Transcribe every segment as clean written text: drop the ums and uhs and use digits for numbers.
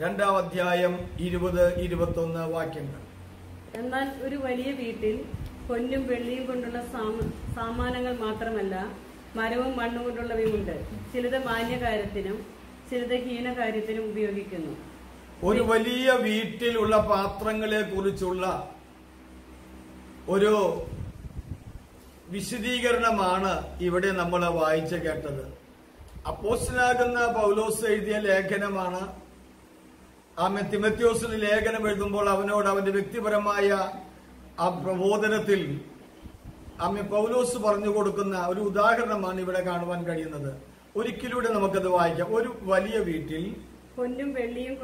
2-ാം അധ്യായം 20-21 വാക്യങ്ങൾ. എന്നാൽ ഒരു വലിയ വീട്ടിൽ പൊന്നും വെള്ളിയും കൊണ്ടുള്ള സാമാനങ്ങൾ മാത്രമല്ല, മരവും മണ്ണും കൊണ്ടുള്ളവയുമുണ്ട്. ചിലത് മാന്യകാര്യത്തിനും ചിലത് ഹീനകാര്യത്തിനും ഉപയോഗിക്കുന്നു. ഒരു വലിയ വീട്ടിലുള്ള പാത്രങ്ങളെ കുറിച്ചുള്ള ഒരു വിശദീകരണമാണ് ഇവിടെ നമ്മൾ വായിച്ചു കേട്ടത്. അപ്പോസ്തലനാകുന്ന പൗലോസ് എഴുതിയ ലേഖനമാണ്. തിമോഥെയോസിന് ലേഖനം എഴുതുമ്പോൾ അവനോട് അവന്റെ വ്യക്തിപരമായ ആ പ്രബോധനത്തിൽ പൗലോസ് പറഞ്ഞു കൊടുക്കുന്ന ഒരു ഉദാഹരണമാണ് ഇവിടെ കാണുവാൻ കഴിയുന്നത്. ഒരിക്കലൂടെ നമുക്കത് വായിക്കാം. ഒരു വലിയ വീട്ടിൽ പൊന്നും വെള്ളിയും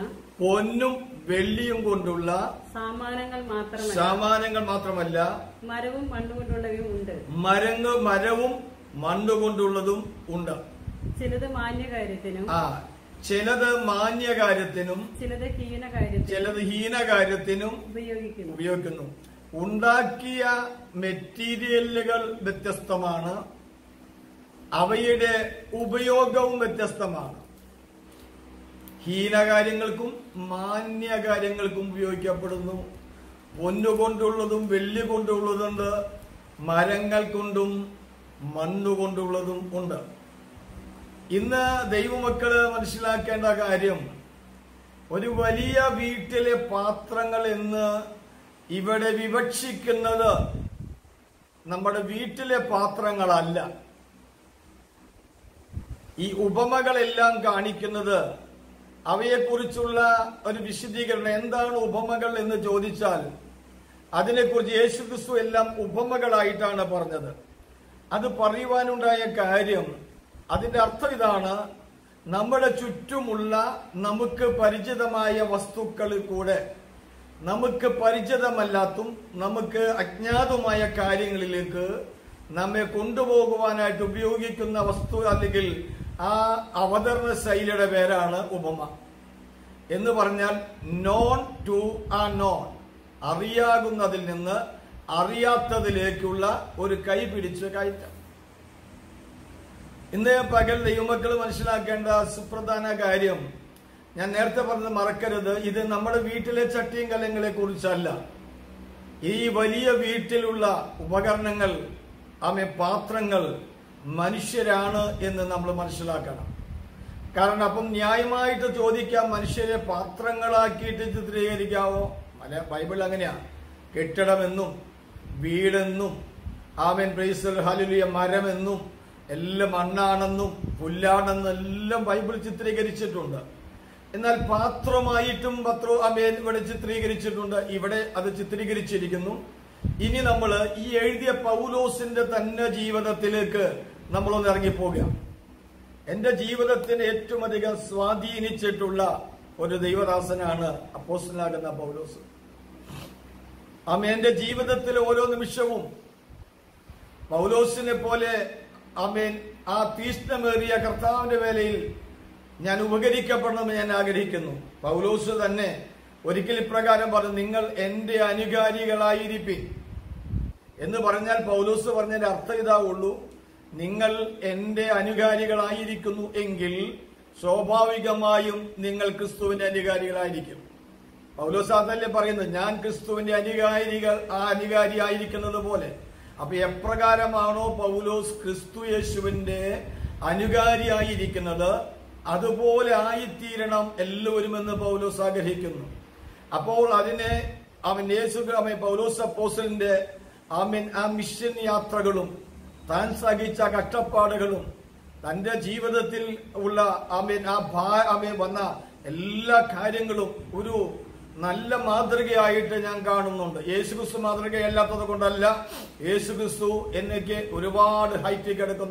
കൊണ്ടുള്ള സാമാനങ്ങൾ മാത്രമല്ല, മരവും മണ്ണുകൊണ്ടുള്ളവയും ഉണ്ട്. മരവും മണ്ണുകൊണ്ടുള്ളതും ഉണ്ട്. ചിലത് മാന്യകാര്യത്തിനും ചിലത് മാന്യകാര്യത്തിനും ചിലത് ഹീനകാര്യത്തിനും ഉപയോഗിക്കുന്നു. ഉണ്ടാക്കിയ മെറ്റീരിയലുകൾ വ്യത്യസ്തമാണ്, അവയുടെ ഉപയോഗവും വ്യത്യസ്തമാണ്. ഹീനകാര്യങ്ങൾക്കും മാന്യകാര്യങ്ങൾക്കും ഉപയോഗിക്കപ്പെടുന്നു. പൊന്നുകൊണ്ടുള്ളതും വെള്ളി കൊണ്ടുള്ളതുണ്ട്, മരങ്ങൾ കൊണ്ടും മണ്ണുകൊണ്ടുള്ളതും ഉണ്ട്. ഇന്ന് ദൈവമക്കള് മനസ്സിലാക്കേണ്ട കാര്യം, ഒരു വലിയ വീട്ടിലെ പാത്രങ്ങൾ എന്ന് ഇവിടെ വിവക്ഷിക്കുന്നത് നമ്മുടെ വീട്ടിലെ പാത്രങ്ങളല്ല. ഈ ഉപമകളെല്ലാം കാണിക്കുന്നത് അവയെക്കുറിച്ചുള്ള ഒരു വിശദീകരണം. എന്താണ് ഉപമകൾ എന്ന് ചോദിച്ചാൽ അതിനെക്കുറിച്ച് യേശുക്രിസ്തു എല്ലാം ഉപമകളായിട്ടാണ് പറഞ്ഞത്. അത് പറയുവാനുണ്ടായ കാര്യം, അതിന്റെ അർത്ഥം ഇതാണ്: നമ്മുടെ ചുറ്റുമുള്ള നമുക്ക് പരിചിതമായ വസ്തുക്കളിൽ കൂടെ നമുക്ക് പരിചിതമല്ലാത്തും നമുക്ക് അജ്ഞാതമായ കാര്യങ്ങളിലേക്ക് നമ്മെ കൊണ്ടുപോകുവാനായിട്ട് ഉപയോഗിക്കുന്ന വസ്തു അല്ലെങ്കിൽ ആ അവതരണ ശൈലിയുടെ പേരാണ് ഉപമ. എന്ന് പറഞ്ഞാൽ നോൺ ടു ആ നോൺ, അറിയാകുന്നതിൽ നിന്ന് അറിയാത്തതിലേക്കുള്ള ഒരു കൈ പിടിച്ച് കയറ്റം. ഇന്ന് പകൽ ദൈവമക്കൾ മനസ്സിലാക്കേണ്ട സുപ്രധാന കാര്യം, ഞാൻ നേരത്തെ പറഞ്ഞത് മറക്കരുത്, ഇത് നമ്മുടെ വീട്ടിലെ ചട്ടിയും കലങ്ങളെ കുറിച്ചല്ല. ഈ വലിയ വീട്ടിലുള്ള ഉപകരണങ്ങൾ, പാത്രങ്ങൾ മനുഷ്യരാണ് എന്ന് നമ്മൾ മനസ്സിലാക്കണം. കാരണം അപ്പം ന്യായമായിട്ട് ചോദിക്കാം, മനുഷ്യരെ പാത്രങ്ങളാക്കിയിട്ട് ചിത്രീകരിക്കാവോ? ബൈബിൾ അങ്ങനെയാ. കെട്ടിടമെന്നും വീടെന്നും ഹല്ലേലൂയ മരമെന്നും എല്ലാം മണ്ണാണെന്നും പുല്ലാണെന്നും എല്ലാം ബൈബിൾ ചിത്രീകരിച്ചിട്ടുണ്ട്. എന്നാൽ പാത്രമായിട്ടും ഇവിടെ ചിത്രീകരിച്ചിട്ടുണ്ട്. ഇവിടെ അത് ചിത്രീകരിച്ചിരിക്കുന്നു. ഇനി നമ്മൾ ഈ എഴുതിയ പൗലോസിന്റെ തന്നെ ജീവിതത്തിലേക്ക് നമ്മളൊന്ന് ഇറങ്ങിപ്പോകുക. എന്റെ ജീവിതത്തിന് ഏറ്റവും അധികം സ്വാധീനിച്ചിട്ടുള്ള ഒരു ദൈവദാസനാണ് അപ്പോസ്തലനാകുന്ന പൗലോസ്. എന്റെ ജീവിതത്തിലെ ഓരോ നിമിഷവും പൗലോസിനെ പോലെ ആ തീഷ്ണമേറിയ കർത്താവിന്റെ വേലയിൽ ഞാൻ ഉപകരിക്കപ്പെടണമെന്ന് ഞാൻ ആഗ്രഹിക്കുന്നു. പൗലോസ് തന്നെ ഒരിക്കൽ ഇപ്രകാരം പറഞ്ഞു, നിങ്ങൾ എന്റെ അനുകാരികളായിരിപ്പിൻ എന്ന് പറഞ്ഞാൽ പൗലോസ് പറഞ്ഞതിന്റെ അർത്ഥം ഇതാ ഉള്ളൂ: നിങ്ങൾ എന്റെ അനുകാരികളായിരിക്കുന്നു എങ്കിൽ സ്വാഭാവികമായും നിങ്ങൾ ക്രിസ്തുവിന്റെ അനുകാരികളായിരിക്കും. പൗലോസ് അതല്ലേ പറയുന്നത്, ഞാൻ ക്രിസ്തുവിന്റെ അനുകാരിയായിരിക്കുന്നത് പോലെ. അപ്പൊ എപ്രകാരമാണോ പൗലോസ് ക്രിസ്തു യേശുവിന്റെ അനുകാരിയായിരിക്കുന്നത്, അതുപോലെ ആയിത്തീരണം എല്ലാവരും എന്ന് പൗലോസ് ആഗ്രഹിക്കുന്നു. അപ്പോൾ അതിനെ പൗലോസ് അപ്പോസ്തലന്റെ ആ മിഷൻ യാത്രകളും താൻ സഹിച്ച കഷ്ടപ്പാടുകളും തന്റെ ജീവിതത്തിൽ ഉള്ള വന്ന എല്ലാ കാര്യങ്ങളും ഒരു നല്ല മാതൃകയായിട്ട് ഞാൻ കാണുന്നുണ്ട്. യേശുക്രിസ്തു മാതൃകയല്ലാത്തത് കൊണ്ടല്ല, യേശുക്രിസ്തു എനിക്ക് ഒരുപാട് ഹൈറ്റ് കിടക്കുന്ന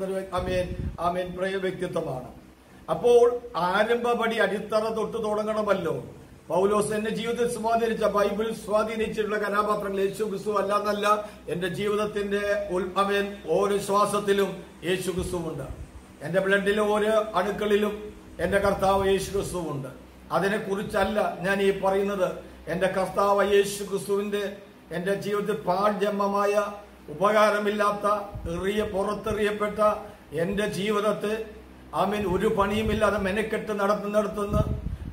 ഒരു വ്യക്തിത്വമാണ്. അപ്പോൾ ആരംഭപടി അടിത്തറ തൊട്ട് തുടങ്ങണമല്ലോ. പൗലോസ് എന്റെ ജീവിതത്തിൽ സ്വാധീനിച്ച, ബൈബിൾ സ്വാധീനിച്ചിട്ടുള്ള കഥാപാത്രങ്ങൾ യേശുക്രിസ്തു അല്ലാന്നല്ല. എന്റെ ജീവിതത്തിന്റെ ഓരോ ശ്വാസത്തിലും യേശുക്രിസ്തുവുണ്ട്. എന്റെ ബ്ലഡിലെ ഓരോ അണുക്കളിലും എന്റെ കർത്താവ് യേശുക്രിസ്തുവുണ്ട്. അതിനെക്കുറിച്ചല്ല ഞാൻ ഈ പറയുന്നത്. എന്റെ കർത്താവ് യേശുക്രിസ്തുവിന്റെ എന്റെ ജീവിതത്തിൽ പാഠ്യമായ ഉപകാരമില്ലാത്ത പുറത്തെറിയപ്പെട്ട എന്റെ ജീവിതത്തെ ഒരു പണിയുമില്ലാതെ മെനക്കെട്ട് നടത്തുന്ന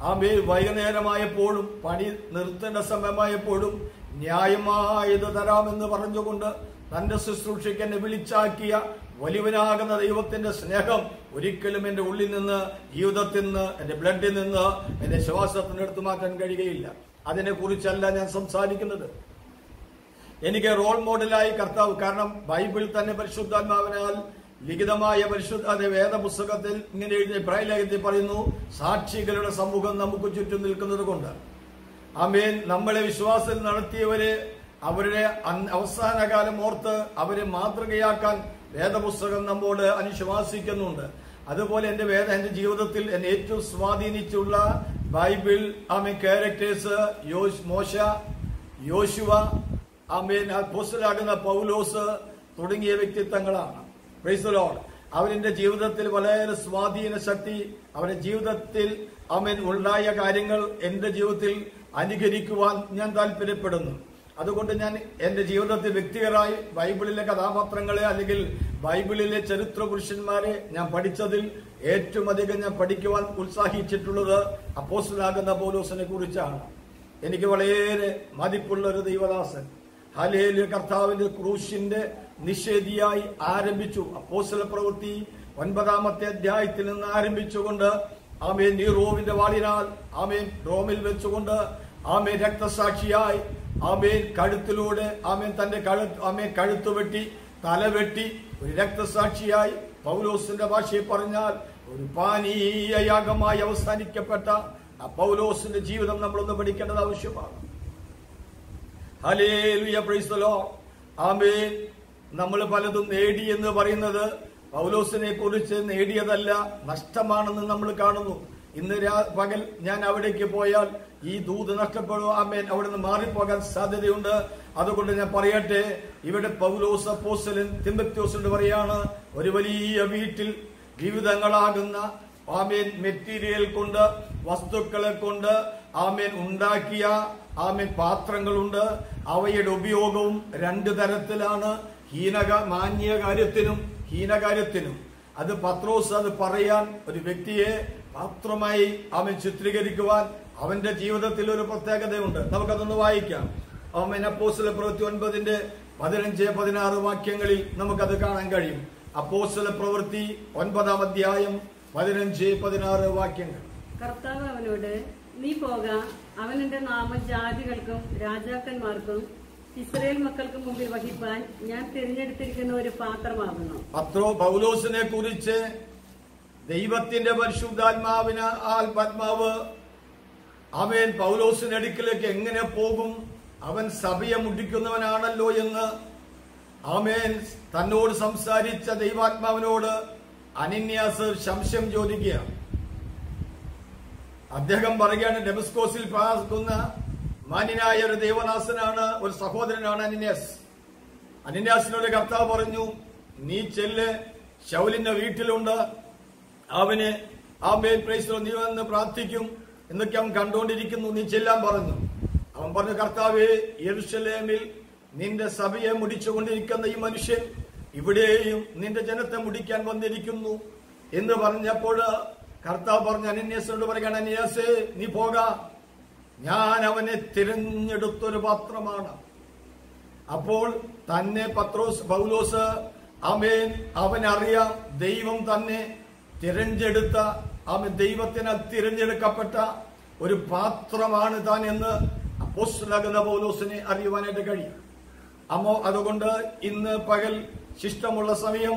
ആമേൻ വൈകുന്നേരമായപ്പോഴും പണി നിർത്തേണ്ട സമയമായപ്പോഴും ന്യായമായത് തരാമെന്ന് പറഞ്ഞുകൊണ്ട് തന്റെ ശുശ്രൂഷയ്ക്ക് എന്നെ വിളിച്ചാക്കിയ വലിയവനാകുന്ന ദൈവത്തിന്റെ സ്നേഹം ഒരിക്കലും എന്റെ ഉള്ളിൽ നിന്ന്, ജീവിതത്തിൽ നിന്ന്, എന്റെ ബ്ലഡിൽ നിന്ന്, എന്റെ ശ്വാസത്തിന് എടുത്തു മാറ്റാൻ കഴിയുകയില്ല. അതിനെക്കുറിച്ചല്ല ഞാൻ സംസാരിക്കുന്നത്. എനിക്ക് റോൾ മോഡലായി കർത്താവ്, കാരണം ബൈബിൾ തന്നെ പരിശുദ്ധാത്മാവിനാൽ ലിഖിതമായ പരിശുദ്ധ വേദപുസ്തകത്തിൽ ഇങ്ങനെ എഴുതിയ ഇബ്രാഹിം പറയുന്നു, സാക്ഷികളുടെ സമൂഹം നമുക്ക് ചുറ്റും നിൽക്കുന്നത് കൊണ്ട്. ആമേൻ. നമ്മളെ വിശ്വാസത്തിൽ നടത്തിയവരെ, അവരുടെ അവസാന കാലം ഓർത്ത് അവരെ മാതൃകയാക്കാൻ വേദപുസ്തകം നമ്മോട് അനുശാസിക്കുന്നുണ്ട്. അതുപോലെ എന്റെ ജീവിതത്തിൽ എന്നെ ഏറ്റവും സ്വാധീനിച്ചുള്ള ബൈബിൾ ക്യാരക്ടേഴ്സ് മോശ, യോശുവ, അപ്പോസ്തലനാകുന്ന പൗലോസ് തുടങ്ങിയ വ്യക്തിത്വങ്ങളാണ്. Price the Lord. അവരുടെ ജീവിതത്തിൽ വളരെ സ്വാധീന ശക്തി, അവരുടെ ജീവിതത്തിൽ ഉണ്ടായ കാര്യങ്ങൾ എന്റെ ജീവിതത്തിൽ അനുകരിക്കുവാൻ ഞാൻ താല്പര്യപ്പെടുന്നു. അതുകൊണ്ട് ഞാൻ എന്റെ ജീവിതത്തിൽ വ്യക്തിപരമായി ബൈബിളിലെ കഥാപാത്രങ്ങളെ അല്ലെങ്കിൽ ബൈബിളിലെ ചരിത്ര പുരുഷന്മാരെ ഞാൻ പഠിച്ചതിൽ ഏറ്റവും അധികം ഞാൻ പഠിക്കുവാൻ ഉത്സാഹിച്ചിട്ടുള്ളത് അപ്പോസ്തലനാകുന്ന പൗലോസിനെ കുറിച്ചാണ്. എനിക്ക് വളരെ മതിപ്പുള്ള ഒരു ദൈവദാസൻ, ഹല്ലേലൂയ, കർത്താവിന്റെ ക്രൂശിന്റെ നിഷേധിയായി ആരംഭിച്ചു. അപ്പോസ്തല പ്രവൃത്തി 9-ാമത്തെ അധ്യായത്തിൽ നിന്ന് ആരംഭിച്ചുകൊണ്ട് ആമേൻ നീറോവിന്റെ വാളിനാൽ ആമേൻ റോമിൽ വെച്ചുകൊണ്ട് ആമേൻ രക്തസാക്ഷിയായി ആമേൻ കഴുത്തിലൂടെ തന്റെ കഴുത്ത് വെട്ടി തലവെട്ടി ഒരു രക്തസാക്ഷിയായി, പൗലോസിന്റെ ഭാഷയിൽ പറഞ്ഞാൽ ഒരു പാനീയയാഗമായി അവസാനിക്കപ്പെട്ട ആ പൗലോസിന്റെ ജീവിതം നമ്മളൊന്ന് പഠിക്കേണ്ടത് ആവശ്യമാണ്. ഹല്ലേലൂയ, പ്രൈസ് ദി ലോർഡ്. ആമേൻ. നമ്മൾ പലതും നേടി എന്ന് പറയുന്നത് പൗലോസിനെ കുറിച്ച് നേടിയതല്ല, നഷ്ടമാണെന്ന് നമ്മൾ കാണുന്നു. ഇന്ന് പകൽ ഞാൻ അവിടേക്ക് പോയാൽ ഈ ദൂത് നഷ്ടപ്പെടുക, ആമേൻ, അവിടെ നിന്ന് മാറിപ്പോകാൻ സാധ്യതയുണ്ട്. അതുകൊണ്ട് ഞാൻ പറയട്ടെ, ഇവിടെ പൗലോസ് അപ്പോസ്തലൻ തിമോഥെയോസിനോട് പറയാണ്, ഒരു വലിയ വീട്ടിൽ വിവിധങ്ങളാകുന്ന ആമേൻ മെറ്റീരിയൽ കൊണ്ട്, വസ്തുക്കളെ കൊണ്ട് ആമേൻ ഉണ്ടാക്കിയ ആമേൻ പാത്രങ്ങളുണ്ട്. അവയുടെ ഉപയോഗവും 2 തരത്തിലാണ്, മാന്യ കാര്യത്തിനും ഹീനകാര്യത്തിനും. അത് പത്രോസ് അത് പറയാൻ, ഒരു വ്യക്തിയെ പാത്രമായി അവൻ ചിത്രീകരിക്കുവാൻ അവന്റെ ജീവിതത്തിൽ ഒരു പ്രത്യേകതയുണ്ട്. നമുക്കതൊന്ന് വായിക്കാം. ആമേൻ. അപ്പോസ്തല പ്രവൃത്തി 9-15-16 വാക്യങ്ങളിൽ നമുക്കത് കാണാൻ കഴിയും. അപ്പോസ്തല പ്രവൃത്തി 9-ാം അധ്യായം 15-16 വാക്യങ്ങൾ. കർത്താവ് അവനോട്, നീ പോക, അവൻ എന്റെ നാമം ജാതികൾക്കും രാജാക്കന്മാർക്കും ഇസ്രായേൽ മക്കൾക്ക് മുമ്പിൽ വഹിപ്പാൻ ഞാൻ തിരഞ്ഞെടുത്തിരിക്കുന്ന ഒരു പാത്രമാകുന്നു. പൗലോസിനെ കുറിച്ച് ദൈവത്തിന്റെ പരിശുദ്ധാത്മാവ് അവൻ പൗലോസിന്റെ അടുക്കിലേക്ക് എങ്ങനെ പോകും, അവൻ സഭയെ മുടിക്കുന്നവനാണല്ലോ എന്ന് ആമേൻ തന്നോട് സംസാരിച്ച ദൈവാത്മാവിനോട് അനന്യാസ് സംശയം ചോദിക്കുക. അദ്ദേഹം പറയുകയാണ്, ഡെമസ്കോസിൽ പാർക്കുന്ന മാന്യനായ ഒരു ദൈവദാസനാണ്, ഒരു സഹോദരനാണ് അനന്യാസ്. അനന്യാസിനോട് കർത്താവ് പറഞ്ഞു, നീ ചെല്ല്, ശൗലിന്റെ വീട്ടിലുണ്ട്, അവന് ആമേൻ പ്രൈസ് നീ വന്ന് പ്രാർത്ഥിക്കും എന്നൊക്കെ അവൻ കണ്ടുകൊണ്ടിരിക്കുന്നു, നീ ചെല്ലാൻ പറഞ്ഞു. അവൻ പറഞ്ഞു, കർത്താവേ, യെരൂശലേമിൽ നിന്റെ സഭയെ മുടിച്ചുകൊണ്ടിരിക്കുന്ന ഈ മനുഷ്യൻ ഇവിടെയും നിന്റെ ജനത്തെ മുടിക്കാൻ വന്നിരിക്കുന്നു എന്ന് പറഞ്ഞപ്പോൾ കർത്താവ് പറഞ്ഞു, അനന്യാസിനോട് പറയുകയാണ്, അനന്യാസേ, നീ പോക, ഞാൻ അവനെ തിരഞ്ഞെടുത്തൊരു പാത്രമാണ്. അപ്പോൾ തന്നെ പൗലോസ് ആമേൻ അവനറിയാം, ദൈവം തന്നെ തിരഞ്ഞെടുത്ത ദൈവത്തിനാൽ തിരഞ്ഞെടുക്കപ്പെട്ട ഒരു പാത്രമാണ് താൻ എന്ന് അപ്പോസ്തലനാകുന്ന പൗലോസിനെ അറിയുവാനായിട്ട് കഴിയും. അതുകൊണ്ട് ഇന്ന് പകൽ ശിഷ്ടമുള്ള സമയം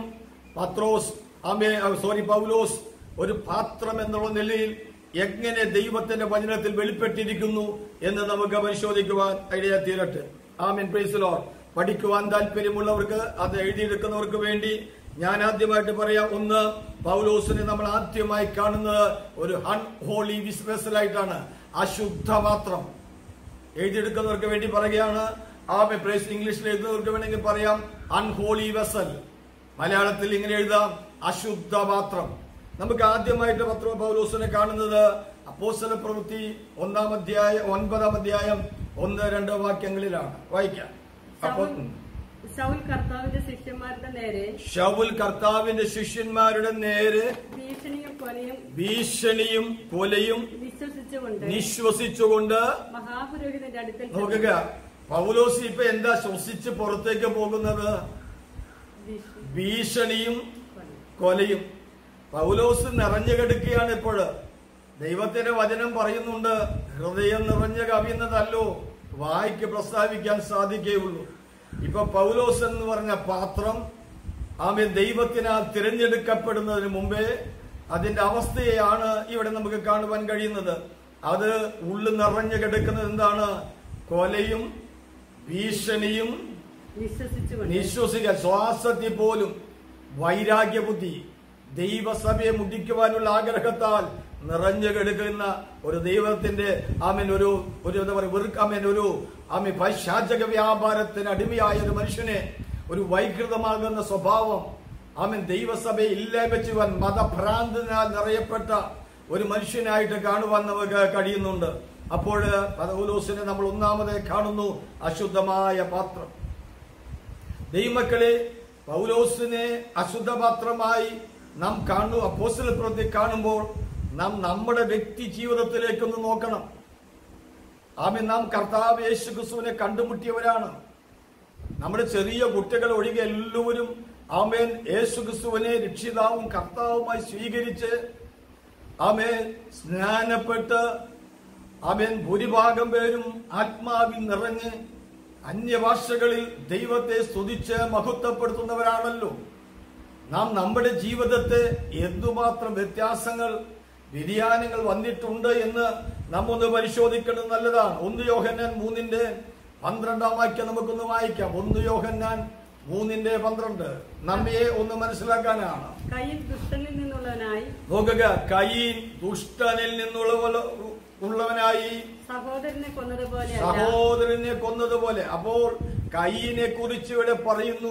പൗലോസ് ഒരു പാത്രം എന്നുള്ള നിലയിൽ എങ്ങനെ ദൈവത്തിന്റെ വചനത്തിൽ വെളിപ്പെട്ടിരിക്കുന്നു എന്ന് നമുക്ക് പരിശോധിക്കുവാൻ ഇടയാ തീരട്ടെ. ആമേൻ, പ്രൈസ് ദി ലോർഡ്. പഠിക്കുവാൻ താല്പര്യമുള്ളവർക്ക്, അത് എഴുതിയെടുക്കുന്നവർക്ക് വേണ്ടി ഞാൻ ആദ്യമായിട്ട് പറയാം. ഒന്ന്, പൗലോസിനെ നമ്മൾ ആദ്യമായി കാണുന്നത് ഒരു അൺഹോളി വെസലായിട്ടാണ്, അശുദ്ധ പാത്രം. എഴുതിയെടുക്കുന്നവർക്ക് വേണ്ടി പറയുകയാണ്. ആമേൻ, പ്രൈസ്. ഇംഗ്ലീഷിൽ എഴുതുന്നവർക്ക് വേണമെങ്കിൽ പറയാം അൺഹോളി വെസൽ. മലയാളത്തിൽ ഇങ്ങനെ എഴുതാം, അശുദ്ധ പാത്രം. നമുക്ക് ആദ്യമായിട്ട് പൗലോസിനെ കാണുന്നത് അപ്പോസ്തല പ്രവൃത്തി 9-ാം അധ്യായം 1-2 വാക്യങ്ങളിലാണ്. വായിക്കാം. ശൗൽ കർത്താവിന്റെ ശിഷ്യന്മാരുടെ നേരെ ഭീഷണിയും കൊലയും നിശ്വസിച്ചുകൊണ്ട് മഹാപുരോഹിതന്റെ അടുക്കൽ നോക്കുക. പൗലോസ് ഇപ്പൊ എന്താ ശ്വസിച്ച് പുറത്തേക്ക് പോകുന്നത്? ഭീഷണിയും കൊലയും. പൗലോസ് നിറഞ്ഞു കിടക്കുകയാണ് ഇപ്പോൾ. ദൈവത്തിന്റെ വചനം പറയുന്നുണ്ട്, ഹൃദയം നിറഞ്ഞ കവിയുന്നതല്ലോ വായ്ക്ക് പ്രസ്താവിക്കാൻ സാധിക്കുകയുള്ളൂ. ഇപ്പൊ പൗലോസ് എന്ന് പറഞ്ഞ പാത്രം ആമേൻ ദൈവത്തിനാൽ തിരഞ്ഞെടുക്കപ്പെടുന്നതിന് മുമ്പേ അതിന്റെ അവസ്ഥയാണ് ഇവിടെ നമുക്ക് കാണുവാൻ കഴിയുന്നത്. അത് ഉള്ളു നിറഞ്ഞു കിടക്കുന്നത് എന്താണ്? കൊലയും ഭീഷണിയും നിശ്വസിക്കാൻ ശ്വാസത്തിൽ പോലും വൈരാഗ്യബുദ്ധി, ദൈവസഭയെ മുടിക്കുവാനുള്ള ആഗ്രഹത്താൽ നിറഞ്ഞു കിടക്കുന്ന ഒരു ദൈവത്തിന്റെ ഒരു എന്താ പറയുക ഒരു പൈശാചിക വ്യാപാരത്തിന് അടിമയായ ഒരു മനുഷ്യനെ, ഒരു വൈകൃതമാകുന്ന സ്വഭാവം ദൈവസഭയെ ഇല്ലായ്മ ചെയ്യുവാൻ മതഭ്രാന്തനാൽ നിറയപ്പെട്ട ഒരു മനുഷ്യനായിട്ട് കാണുവാൻ നമുക്ക് കഴിയുന്നുണ്ട്. അപ്പോൾ പൗലോസിനെ നമ്മൾ ഒന്നാമത് കാണുന്നു, അശുദ്ധമായ പാത്രം. ദൈവമക്കളെ, പൗലോസിനെ അശുദ്ധപാത്രമായി നാം കാണുന്നു. അപ്പോസ്തല പ്രവൃത്തി കാണുമ്പോൾ നാം നമ്മുടെ വ്യക്തി ജീവിതത്തിലേക്കൊന്ന് നോക്കണം. നാം കർത്താവ് യേശു ക്രിസ്തുവിനെ കണ്ടുമുട്ടിയവരാണ്. നമ്മുടെ ചെറിയ കുട്ടികൾ ഒഴികെ എല്ലാവരും യേശു ക്രിസ്തുവിനെ രക്ഷിതാവും കർത്താവുമായി സ്വീകരിച്ച് സ്നാനപ്പെട്ട് ഭൂരിഭാഗം പേരും ആത്മാവിൽ നിറഞ്ഞ് അന്യഭാഷകളിൽ ദൈവത്തെ സ്തുതിച്ച് മഹത്വപ്പെടുത്തുന്നവരാണല്ലോ. നാം നമ്മുടെ ജീവിതത്തെ എന്തുമാത്രം വ്യത്യാസങ്ങൾ, വ്യതിയാനങ്ങൾ വന്നിട്ടുണ്ട് എന്ന് നാം ഒന്ന് പരിശോധിക്കേണ്ടത് നല്ലതാണ്. 1 യോഹന്നാൻ 3:12 വാക്യം നമുക്കൊന്ന് വായിക്കാം. 1 യോഹന്നാൻ 3:12 നമ്മെ ഒന്ന് മനസ്സിലാക്കാനാണ്. കയീൻ ദുഷ്ടനിൽ നിന്നുള്ളവനായി, നോക്കുക, കയീൻ ദുഷ്ടനിൽ നിന്നുള്ളവനായി സഹോദരനെ കൊന്നതുപോലെ. അപ്പോൾ കയീനെ കുറിച്ച് ഇവിടെ പറയുന്നു,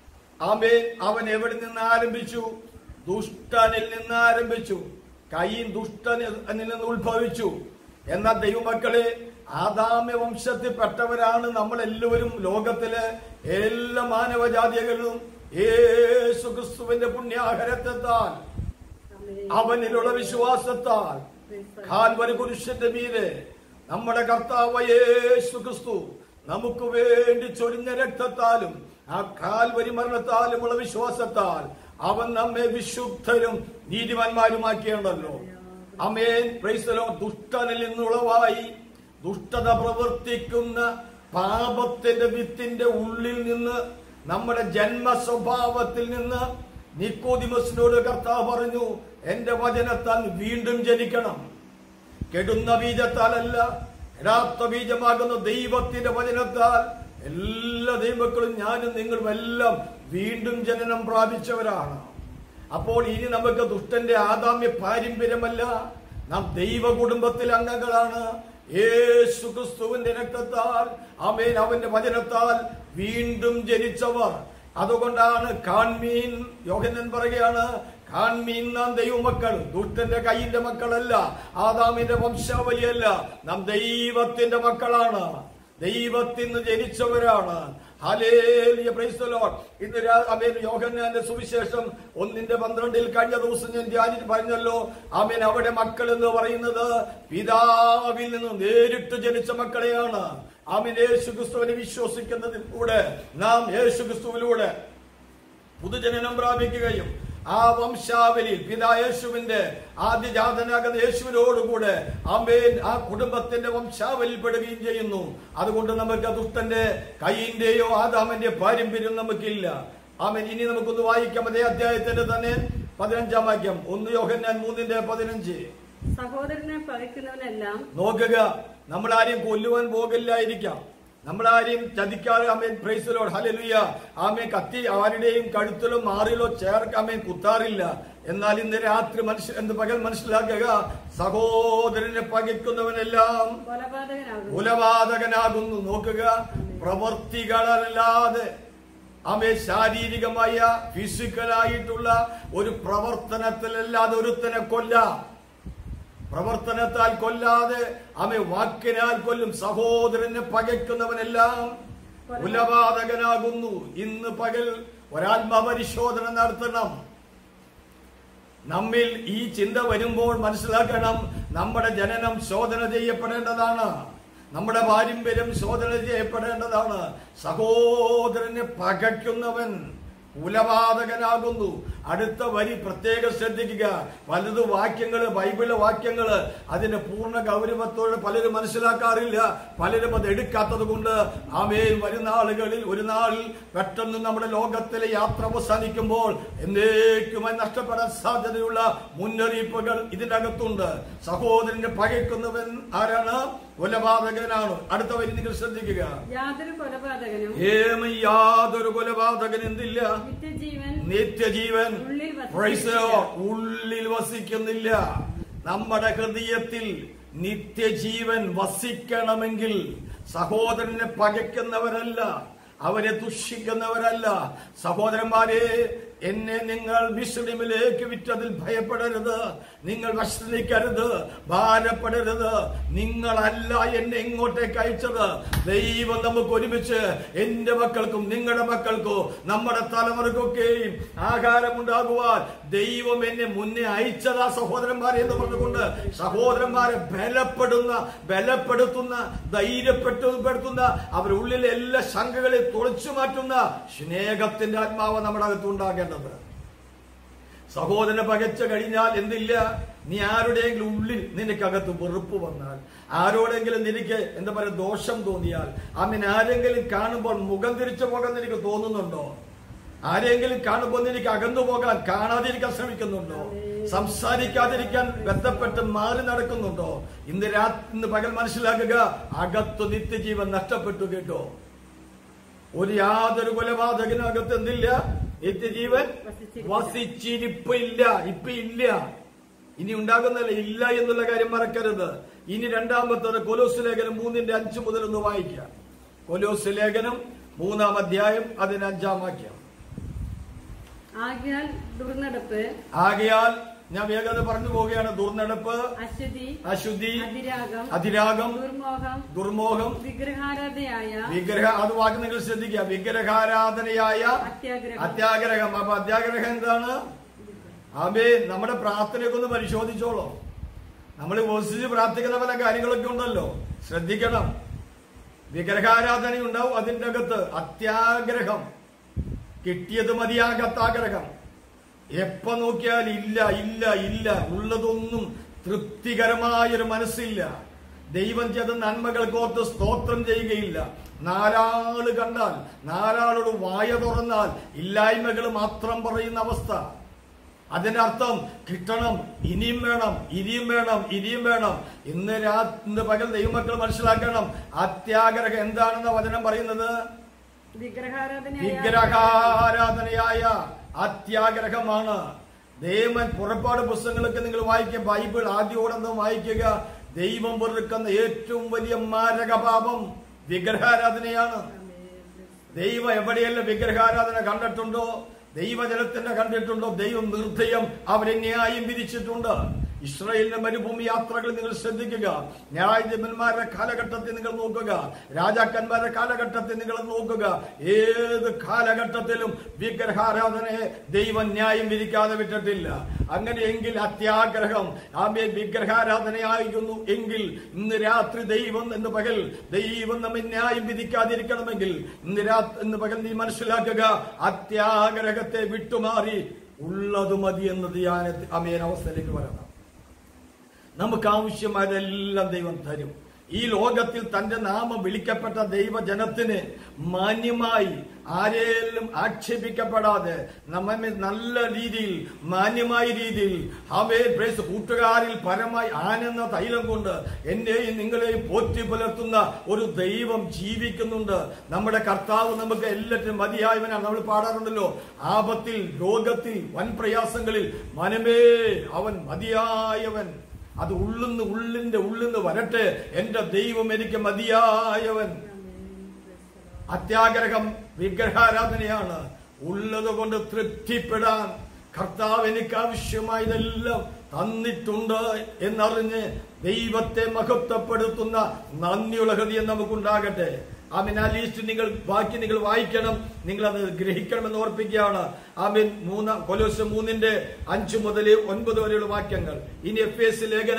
അവൻ എവിടെ നിന്ന് ആരംഭിച്ചു? ദുഷ്ടനിൽ നിന്ന് ആരംഭിച്ചു. കയീൻ ദുഷ്ടനിൽ നിന്ന് ഉത്ഭവിച്ചു. എന്നാൽ ദൈവമക്കളെ, ആദാമ്യ വംശത്തിൽപ്പെട്ടവരാണ് നമ്മളെല്ലാവരും. ലോകത്തിലെ എല്ലാ മാനവജാതികളും യേശു ക്രിസ്തുവിന്റെ പുണ്യാഹരത്താൽ, അവനിലുള്ള വിശ്വാസത്താൽ, കാൽവരി കുരിശിന്റെ മീതെ നമ്മുടെ കർത്താവ് യേശു ക്രിസ്തു നമുക്ക് വേണ്ടി ചൊരിഞ്ഞ രക്തത്താലും ആ കാൽവരി മരണത്താലുമുള്ള വിശ്വാസത്താൽ അവൻ നമ്മെ വിശുദ്ധരും നീതിമാന്മാരുമാക്കിയുണ്ടല്ലോ. ആമേൻ, പ്രൈസ് ദി ലോർഡ്. ദുഷ്ടനിൽ നിന്നുളവായി ദുഷ്ടത പ്രവർത്തിക്കുന്ന പാപത്തിന്റെ വിത്തിന്റെ ഉള്ളിൽ നിന്ന്, നമ്മുടെ ജന്മ സ്വഭാവത്തിൽ നിന്ന് നിക്കോദിമസിനോട് കർത്താവ് പറഞ്ഞു, എന്റെ വചനത്താൽ വീണ്ടും ജനിക്കണം. കെടുന്ന ബീജത്താലല്ല, യഥാർത്ഥ ബീജമാകുന്ന ദൈവത്തിന്റെ വചനത്താൽ എല്ലാ ദൈവമക്കളും ഞാനും നിങ്ങളും എല്ലാം വീണ്ടും ജനനം പ്രാപിച്ചവരാണ്. അപ്പോൾ ഇനി നമുക്ക് ദുഷ്ടന്റെ ആദാമ്യ പാരമ്പര്യമല്ല, നാം ദൈവ കുടുംബത്തിൽ അംഗങ്ങളാണ്. യേശു ക്രിസ്തുവിന്റെ രക്തത്താൽ, ആമേൻ, അവന്റെ വചനത്താൽ വീണ്ടും ജനിച്ചവർ. അതുകൊണ്ടാണ് കാൺമീൻ, യോഹന്നാൻ പറയുകയാണ്, കാൺമീൻ, നാം ദൈവമക്കൾ, ദുഷ്ടന്റെ കൈയിന്റെ മക്കളല്ല, ആദാമിന്റെ വംശാവലിയല്ല, നാം ദൈവത്തിന്റെ മക്കളാണ്, ദൈവത്തിന് ജനിച്ചവരാണ്. ഹല്ലേലൂയ, പ്രൈസ് ദി ലോർഡ്. ഇന്ന് യോഹന്നാന്റെ സുവിശേഷം 1:12 കഴിഞ്ഞ ദിവസം ഞാൻ ധ്യാനിച്ച് പറഞ്ഞല്ലോ. ആമേൻ, അവിടെ മക്കൾ എന്ന് പറയുന്നത് പിതാവിൽ നിന്ന് നേരിട്ട് ജനിച്ച മക്കളെയാണ്. ആമേൻ, യേശു ക്രിസ്തുവിനെ വിശ്വസിക്കുന്നതിലൂടെ നാം യേശു ക്രിസ്തുവിലൂടെ പുതുജനനം പ്രാപിക്കുകയും ആ വംശാവലിയിൽ പിതാ യേശുവിന്റെ ആദ്യജാതനാകുന്ന യേശുവിനോടുകൂടെ ആമേൻ ആ കുടുംബത്തിന്റെ വംശാവലിയിൽ പെടുകയും ചെയ്യുന്നു. അതുകൊണ്ട് നമുക്ക് ദുഷ്ടന്റെ കൈയിന്റെയോ ആദാമിന്റെ പാരമ്പര്യം നമുക്കില്ല. ആമേൻ. ഇനി നമുക്കൊന്ന് വായിക്കാം അതേ അധ്യായത്തിന്റെ തന്നെ 15 വാക്യം, 1 യോഹന്നാൻ 3:15. സഹോദരനെ പകയ്ക്കുന്നവനെല്ലാം, നോക്കുക, നമ്മളാരെയും കൊല്ലുവാൻ പോകില്ലായിരിക്കാം, നമ്മളാരെയും ചതിക്കാതെ, ആമേൻ, പ്രൈസ് ദി ലോർഡ്, ഹല്ലേലൂയ, ആമേൻ, കത്തി ആരുടെയും കഴുത്തിലോ മാറിലോ ചേർക്കാമേൻ കുത്താറില്ല. എന്നാൽ ഇന്ന് രാത്രി പകൽ മനസ്സിലാക്കുക, സഹോദരനെ പകയ്ക്കുന്നവനെല്ലാം കൊലപാതകനാകുന്നു. നോക്കുക, പ്രവർത്തികളല്ലാതെ ആമേൻ ശാരീരികമായ ഫിസിക്കലായിട്ടുള്ള ഒരു പ്രവർത്തനത്തിലല്ലാതെ ഒരുത്തനെ കൊല്ലാം. പ്രവർത്തനത്താൽ കൊല്ലാതെ വാക്കിനാൽ കൊല്ലും. സഹോദരനെ പകയ്ക്കുന്നവനെല്ലാം കൊലപാതകനാകുന്നു. ഇന്ന് പകൽ ഒരാത്മപരിശോധന നടത്തണം. നമ്മിൽ ഈ ചിന്ത വരുമ്പോൾ മനസ്സിലാക്കണം, നമ്മുടെ ജനനം ശോധന ചെയ്യപ്പെടേണ്ടതാണ്. നമ്മുടെ പാരമ്പര്യം ശോധന ചെയ്യപ്പെടേണ്ടതാണ്. സഹോദരനെ പകയ്ക്കുന്നവൻ കുലപാതകനാകുന്നു. അടുത്ത വരി പ്രത്യേകം ശ്രദ്ധിക്കുക. പലത് വാക്യങ്ങള്, ബൈബിളിലെ വാക്യങ്ങള് അതിന്റെ പൂർണ്ണ ഗൗരവത്തോടെ പലരും മനസ്സിലാക്കാറില്ല. പലരും അത് എടുക്കാത്തത് കൊണ്ട് ആമേൻ വരുന്ന ആളുകളിൽ ഒരു നാളിൽ പെട്ടെന്ന് നമ്മുടെ ലോകത്തിലെ യാത്ര അവസാനിക്കുമ്പോൾ എന്നേക്കുമായി നഷ്ടപ്പെടാൻ സാധ്യതയുള്ള മുന്നറിയിപ്പുകൾ ഇതിനകത്തുണ്ട്. സഹോദരനെ പകയ്ക്കുന്നവൻ ആരാണ്? കൊലപാതകനാണ്. അടുത്ത വരി നിങ്ങൾ ശ്രദ്ധിക്കുക. യാതൊരു കൊലപാതകനും യാതൊരു കൊലപാതകൻ എന്തില്ല? നിത്യജീവൻ ഉള്ളിൽ വസിക്കുന്നില്ല. നമ്മുടെ ഹൃദയത്തിൽ നിത്യജീവൻ വസിക്കണമെങ്കിൽ സഹോദരനെ പകയ്ക്കുന്നവരല്ല, അവരെ ദുഷിക്കുന്നവരല്ല. സഹോദരന്മാരെ, എന്നെ നിങ്ങൾ മിസ്രൈമിലേക്ക് വിറ്റതിൽ ഭയപ്പെടരുത്, നിങ്ങൾ വിഷമിക്കരുത്, ഭാരപ്പെടരുത്. നിങ്ങളല്ല എന്നെ ഇങ്ങോട്ടേക്ക് അയച്ചത്. ദൈവം നമുക്ക് ഒരുമിച്ച് എന്റെ മക്കൾക്കും നിങ്ങളുടെ മക്കൾക്കും നമ്മുടെ തലമുറക്കൊക്കെയും ആഹാരമുണ്ടാകുവാൻ ദൈവം എന്നെ മുന്നേ അയച്ചതാ സഹോദരന്മാരെ എന്ന് പറഞ്ഞുകൊണ്ട് സഹോദരന്മാരെ ബലപ്പെടുത്തുന്ന ധൈര്യപ്പെടുത്തുന്ന അവരുടെ ഉള്ളിലെ എല്ലാ ശങ്കകളെ തുളച്ചു മാറ്റുന്ന സ്നേഹത്തിന്റെ ആത്മാവ് നമ്മുടെ അകത്തുണ്ടാകേണ്ടത്. സഹോദരനെ പകച്ചു കഴിഞ്ഞാൽ എന്തില്ല? നീ ആരുടെയെങ്കിലും ഉള്ളിൽ നിനക്കകത്ത് വെറുപ്പ് വന്നാൽ, ആരോടെങ്കിലും നിനക്ക് എന്താ പറയുക ദോഷം തോന്നിയാൽ, അങ്ങനെ ആരെങ്കിലും കാണുമ്പോൾ മുഖം തിരിച്ചു പോകാൻ നിനക്ക് തോന്നുന്നുണ്ടോ? ആരെങ്കിലും കാണുമ്പോൾ നിനക്ക് അകന്നു പോകാൻ, കാണാതിരിക്കാൻ ശ്രമിക്കുന്നുണ്ടോ? സംസാരിക്കാതിരിക്കാൻ ബന്ധപ്പെട്ട് മാറി നടക്കുന്നുണ്ടോ? ഇന്ന് പകൽ മനസ്സിലാക്കുക, അകത്ത് നിത്യജീവൻ നഷ്ടപ്പെട്ടു കേട്ടോ. യാതൊരു കൊലപാതകനകത്ത് എന്തില്ല? നിത്യജീവൻ വസിച്ചിരിപ്പില്ല. ഇല്ല, ഇനി ഉണ്ടാകുന്നില്ല, ഇല്ല എന്നുള്ള കാര്യം മറക്കരുത്. ഇനി രണ്ടാമത്തത് കൊലോസ് ലേഖനം 3:5 മുതൽ ഒന്ന് വായിക്കാം. കൊലോസ് ലേഖനം 3-ാം അധ്യായം 5-ാം വാക്യം. ആകയാൽ ഞാൻ വേഗത പറഞ്ഞു പോവുകയാണ്. ദുർനടപ്പ്, അശുദ്ധി, അതിരാഗം, ദുർമോഹം, അത് വാക്ക് നിങ്ങൾ ശ്രദ്ധിക്കുക. വിഗ്രഹാരാധനയായ അത്യാഗ്രഹം. അപ്പൊ അത്യാഗ്രഹം എന്താണ്? നമ്മുടെ പ്രാർത്ഥനയൊക്കെ ഒന്ന് പരിശോധിച്ചോളൂ. നമ്മൾ വസിച്ച് പ്രാർത്ഥിക്കുന്ന പല കാര്യങ്ങളൊക്കെ ഉണ്ടല്ലോ, ശ്രദ്ധിക്കണം. വിഗ്രഹാരാധന ഉണ്ടാവും, അതിന്റെ അകത്ത് അത്യാഗ്രഹം, കിട്ടിയത് മതിയാകത്താഗ്രഹം. എപ്പോ നോക്കിയാൽ ഇല്ല, ഉള്ളതൊന്നും തൃപ്തികരമായൊരു മനസ്സില്ല. ദൈവം ചെയ്ത നന്മകൾക്കോർത്ത് സ്തോത്രം ചെയ്യുകയില്ല. നാലാള് കണ്ടാൽ, നാലാളോട് വായ തുറന്നാൽ ഇല്ലായ്മകൾ മാത്രം പറയുന്ന അവസ്ഥ. അതിന്റെ അർത്ഥം കിട്ടണം, ഇനിയും വേണം. ഇന്ന് പകൽ ദൈവമക്കൾ മനസ്സിലാക്കണം, അത്യാഗ്രഹം എന്താണെന്ന വചനം പറയുന്നത്? വിഗ്രഹാരാധനയായ അത്യാഗ്രഹമാണ്. ദൈവം പുറപ്പാട് പുസ്തകങ്ങളൊക്കെ നിങ്ങൾ വായിക്കുക, ബൈബിൾ ആദ്യോടൊന്നും വായിക്കുക. ദൈവം വെറുക്കുന്ന ഏറ്റവും വലിയ മാരകപാപം വിഗ്രഹാരാധനയാണ്. ദൈവം എവിടെയെല്ലാം വിഗ്രഹാരാധന കണ്ടിട്ടുണ്ടോ, ദൈവജനത്തിന്റെ കണ്ടിട്ടുണ്ടോ? ദൈവം നിർദ്ദയം അവരെ ന്യായം വിധിച്ചിട്ടുണ്ട്. ഇസ്രായേലിന്റെ മരുഭൂമി യാത്രകൾ നിങ്ങൾ ശ്രദ്ധിക്കുക. ന്യായാധിപന്മാരുടെ കാലഘട്ടത്തിൽ നിങ്ങൾ നോക്കുക, രാജാക്കന്മാരുടെ കാലഘട്ടത്തിൽ നിങ്ങൾ നോക്കുക. ഏത് കാലഘട്ടത്തിലും വിഗ്രഹാരാധനയെ ദൈവം ന്യായം വിധിക്കാതെ വിട്ടിട്ടില്ല. അങ്ങനെയെങ്കിൽ അത്യാഗ്രഹം വിഗ്രഹാരാധനയായിരുന്നു എങ്കിൽ ഇന്ന് രാത്രി ഇന്ന് പകൽ ദൈവം നമ്മെ ന്യായം വിധിക്കാതിരിക്കണമെങ്കിൽ ഇന്ന് പകൽ നീ മനസ്സിലാക്കുക, അത്യാഗ്രഹത്തെ വിട്ടുമാറി ഉള്ളത് മതി എന്ന അവസ്ഥയിലേക്ക് വരണം. നമുക്ക് ആവശ്യമായതെല്ലാം ദൈവം തരും. ഈ ലോകത്തിൽ തന്റെ നാമം വിളിക്കപ്പെട്ട ദൈവജനത്തിന് മാന്യമായി ആരെയും ആക്ഷേപിക്കപ്പെടാതെ നമ്മെ നല്ല രീതിയിൽ മാന്യമായ രീതിയിൽ കൂട്ടുകാരിൽ പരമായി ആനന്ദ തൈലം കൊണ്ട് എന്നെയും നിങ്ങളെയും പോറ്റി പുലർത്തുന്ന ഒരു ദൈവം ജീവിക്കുന്നുണ്ട്. നമ്മുടെ കർത്താവ് നമുക്ക് എല്ലാറ്റിനും മതിയായവനാണ്. നമ്മൾ പാടാറുണ്ടല്ലോ, ആപത്തിൽ, രോഗത്തിൽ, വൻ പ്രയാസങ്ങളിൽ മനമേ അവൻ മതിയായവൻ. അത് ഉള്ളിന്റെ വരട്ടെ, എന്റെ ദൈവം എനിക്ക് മതിയായവൻ. അത്യാഗ്രഹം വിഗ്രഹാരാധനയാണ്. ഉള്ളത് കൊണ്ട് തൃപ്തിപ്പെടാൻ കർത്താവ് എനിക്ക് ആവശ്യമായതെല്ലാം തന്നിട്ടുണ്ട് എന്നറിഞ്ഞ് ദൈവത്തെ മഹത്വപ്പെടുത്തുന്ന നന്ദിയുള്ള ഹൃദയം നമുക്കുണ്ടാകട്ടെ. ആമീൻ. ആ ലിസ്റ്റ് നിങ്ങൾ വായിക്കണം, നിങ്ങൾ അത് ഗ്രഹിക്കണമെന്ന് ഓർപ്പിക്കുകയാണ്. ആമീൻ. കൊലോസ് 3:5 മുതൽ 9 വരെയുള്ള വാക്യങ്ങൾ. ഇനി എഫേസ്യ ലേഖനം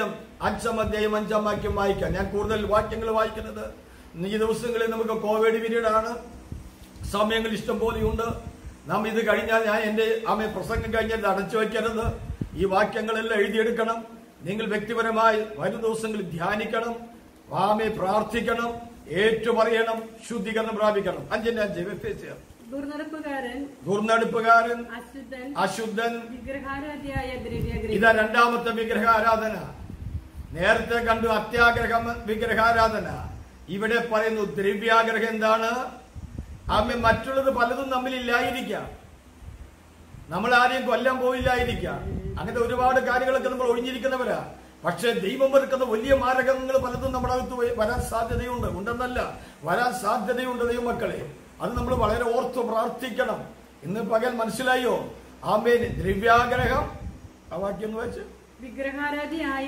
5-ാം അധ്യായം 5-ാം വാക്യം വായിക്കാം. ഞാൻ കൂടുതൽ വാക്യങ്ങൾ വായിക്കുന്നത് ഈ ദിവസങ്ങളിൽ നമുക്ക് കോവിഡ് പീരീഡാണ്, സമയങ്ങൾ ഇഷ്ടം പോലെയുണ്ട്. നാം ഇത് കഴിഞ്ഞാൽ ഞാൻ എന്റെ പ്രസംഗം കഴിഞ്ഞാൽ അടച്ചു വയ്ക്കരുത്. ഈ വാക്യങ്ങളെല്ലാം എഴുതിയെടുക്കണം. നിങ്ങൾ വ്യക്തിപരമായി വരും ദിവസങ്ങളിൽ ധ്യാനിക്കണം, പ്രാർത്ഥിക്കണം, ഏറ്റുപറയണം, ശുദ്ധീകരണം പ്രാപിക്കണം. 5:5 ദുർനടപ്പുകാരൻ, അശുദ്ധൻ. ഇതാ രണ്ടാമത്തെ വിഗ്രഹാരാധന. നേരത്തെ കണ്ടു അത്യാഗ്രഹം, വിഗ്രഹാരാധന. ഇവിടെ പറയുന്നു ദ്രവ്യാഗ്രഹം. എന്താണ്? മറ്റുള്ളത് പലതും നമ്മളില്ലായിരിക്കാം, നമ്മൾ ആരെയും കൊല്ലാൻ പോയില്ലായിരിക്കാം, അങ്ങനത്തെ ഒരുപാട് കാര്യങ്ങളൊക്കെ നമ്മൾ ഒഴിഞ്ഞിരിക്കുന്നവരാ. പക്ഷെ ദൈവം വെറുക്കുന്ന വലിയ മാരകങ്ങൾ പലതും നമ്മുടെ അകത്ത് വരാൻ സാധ്യതയുണ്ട്. ഉണ്ടെന്നല്ല, വരാൻ സാധ്യതയുണ്ട് ദൈവമക്കളെ. അത് നമ്മൾ വളരെ ഓർത്ത് പ്രാർത്ഥിക്കണം. ഇന്ന് പകൽ മനസ്സിലായോ? ആമേൻ. ദ്രവ്യാഗ്രഹം, ആ വാക്യം എന്ന് വെച്ച് വിഗ്രഹാരാധിയായ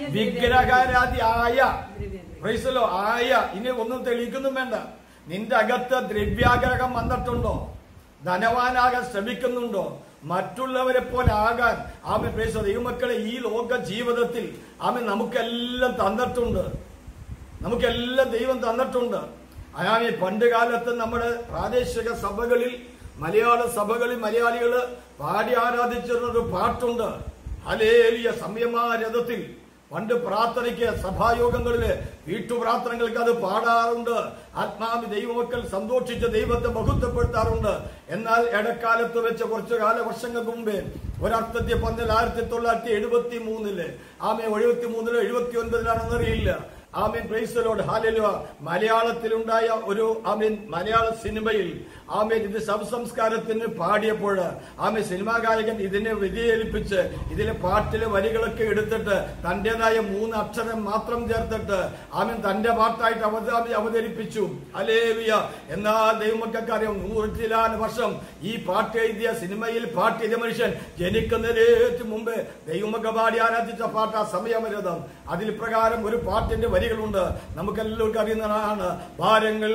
ആയ. ഇനി ഒന്നും തെളിയിക്കൊന്നും വേണ്ട. നിന്റെ അകത്ത് ദ്രവ്യാഗ്രഹം വന്നിട്ടുണ്ടോ? ധനവാനാകാൻ ശ്രമിക്കുന്നുണ്ടോ? മറ്റുള്ളവരെ പോലെ ആകാൻ ദൈവമക്കളെ ഈ ലോക ജീവിതത്തിൽ നമുക്കെല്ലാം തന്നിട്ടുണ്ട്. നമുക്കെല്ലാം ദൈവം തന്നിട്ടുണ്ട്. പണ്ട് കാലത്ത് നമ്മുടെ പ്രാദേശിക സഭകളിൽ, മലയാള സഭകളിൽ മലയാളികള് പാടി ആരാധിച്ചിരുന്നൊരു പാട്ടുണ്ട്. ഹല്ലേലൂയ. സംയമാരഥത്തിൽ പണ്ട് പ്രാർത്ഥനയ്ക്ക്, സഭായോഗങ്ങളില്, വീട്ടുപ്രാർത്ഥനകൾക്ക് അത് പാടാറുണ്ട്. ആത്മാവി ദൈവമക്കൾ സന്തോഷിച്ച് ദൈവത്തെ മഹത്വപ്പെടുത്താറുണ്ട്. എന്നാൽ ഇടക്കാലത്ത് വെച്ച് കുറച്ചു വർഷങ്ങൾക്ക് മുമ്പേ ഒരർത്ഥത്തിൽ പറഞ്ഞാൽ 1973 73 79 പ്രൈസ് ദി ലോർഡ്. ഹല്ലേലൂയ. മലയാളത്തിലുണ്ടായ ഒരു മലയാള സിനിമയിൽ ഇത് ശവസംസ്കാരത്തിന് പാടിയപ്പോൾ സിനിമാ ഗായകൻ ഇതിനെ വ്യതിചലിപ്പിച്ച് ഇതിലെ പാട്ടിലെ വരികളൊക്കെ എടുത്തിട്ട് തന്റേതായ 3 അക്ഷരം മാത്രം ചേർത്തിട്ട് തന്റെ പാട്ടായിട്ട് അവതരിപ്പിച്ചു. ഹല്ലേലൂയ. എന്നാൽ ദൈവമക്കൾക്കറിയാം, 100 വർഷം ഈ പാട്ട് എഴുതിയ, സിനിമയിൽ പാട്ട് എഴുതിയ മനുഷ്യൻ ജനിക്കുന്നതിന് മുമ്പ് ദൈവമക്ക പാടി ആരാധിച്ച പാട്ട് ആ സമയമരതം. അതിൽ പ്രകാരം ഒരു പാട്ടിന്റെ വരികളുണ്ട്, നമുക്കെല്ലാവർക്കും അറിയുന്നതാണ്. ഭാരങ്ങൾ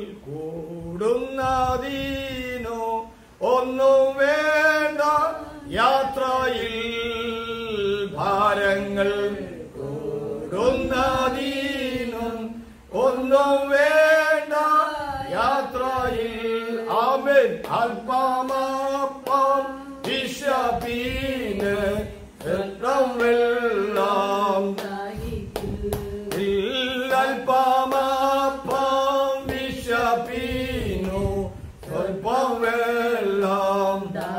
കൂടുന്നതീനോ ഒന്നും വേണ്ട യാത്രയിൽ, ഭാരങ്ങൾ കൂടുന്നതീനും ഒന്നും വേണ്ട യാത്രയിൽ. ആമേൻ. അല്പമാപ്പം വിശപ്പീന് വെള്ളം, അല്പമാപ്പം വിശപ്പീനു സ്വൽപ്പം വെള്ളം.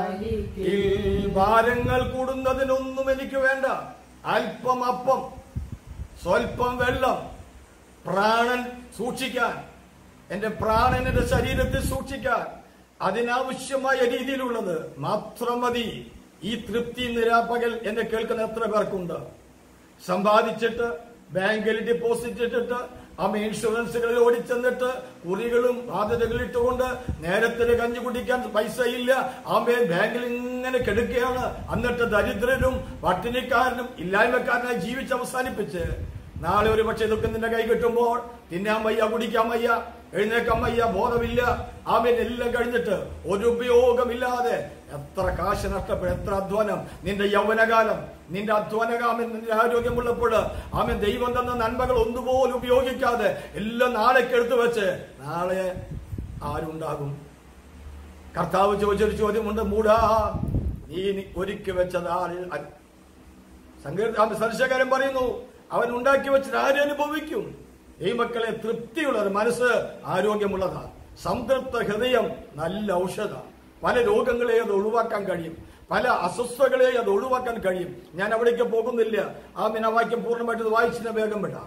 ഭാരങ്ങൾ കൂടുന്നതിനൊന്നും എനിക്ക് വേണ്ട. അല്പം അപ്പം, സ്വൽപ്പം വെള്ളം. പ്രാണൻ സൂക്ഷിക്കാൻ, എന്റെ പ്രാണൻ എന്റെ ശരീരത്തിൽ സൂക്ഷിക്കാൻ അതിനാവശ്യമായ രീതിയിലുള്ളത് മാത്രം മതി. ഈ തൃപ്തി നിരാപകൽ എന്നെ കേൾക്കുന്ന എത്ര പേർക്കുണ്ട്? സമ്പാദിച്ചിട്ട് ബാങ്കിൽ ഡെപ്പോസിറ്റ് ഇട്ടിട്ട് ഇൻഷുറൻസുകളിൽ ഓടിച്ചെന്നിട്ട് കുറികളും ബാധ്യതകളിട്ടുകൊണ്ട് നേരത്തിന് കഞ്ഞി കുടിക്കാൻ പൈസ ഇല്ല, ബാങ്കിൽ ഇങ്ങനെ കെടുക്കുകയാണ്. എന്നിട്ട് ദരിദ്രരും പട്ടിണിക്കാരനും ഇല്ലായ്മക്കാരനായി ജീവിച്ച് അവസാനിപ്പിച്ച് നാളെ ഒരു പക്ഷെ ഇതൊക്കെ നിന്റെ കൈ കിട്ടുമ്പോൾ തിന്നാൻ വയ്യ, കുടിക്കാൻ വയ്യ, എഴുന്നേക്കാൻ വയ്യ, ബോധമില്ല, എല്ലാം കഴിഞ്ഞിട്ട് ഒരു ഉപയോഗമില്ലാതെ എത്ര കാശ് നഷ്ടപ്പെടും, എത്ര അധ്വാനം. നിന്റെ യൗവനകാലം, നിന്റെ അധ്വാനകാലം, നിന്റെ ആരോഗ്യമുള്ളപ്പോൾ ദൈവം തന്ന നന്മകൾ ഒന്നുപോലും ഉപയോഗിക്കാതെ എല്ലാം നാളേക്ക് എടുത്തു വെച്ച് നാളെ ആരുണ്ടാകും? കർത്താവ് ചോദിച്ചൊരു ചോദ്യമുണ്ട്, മൂടാ നീ ഒരുക്കി വെച്ചതാൾ. സദൃശകാരൻ പറയുന്നു, അവൻ ഉണ്ടാക്കി വെച്ചത് ആര് അനുഭവിക്കും? ഈ മക്കളെ തൃപ്തിയുള്ളത് മനസ്സ് ആരോഗ്യമുള്ളതാണ്. സംതൃപ്ത ഹൃദയം നല്ല ഔഷധ. പല രോഗങ്ങളെ അത് ഒഴിവാക്കാൻ കഴിയും, പല അസ്വസ്ഥകളെ അത് ഒഴിവാക്കാൻ കഴിയും. ഞാൻ അവിടേക്ക് പോകുന്നില്ല. വാക്യം പൂർണ്ണമായിട്ട് വായിച്ചിട്ട് വേഗം വിടാം.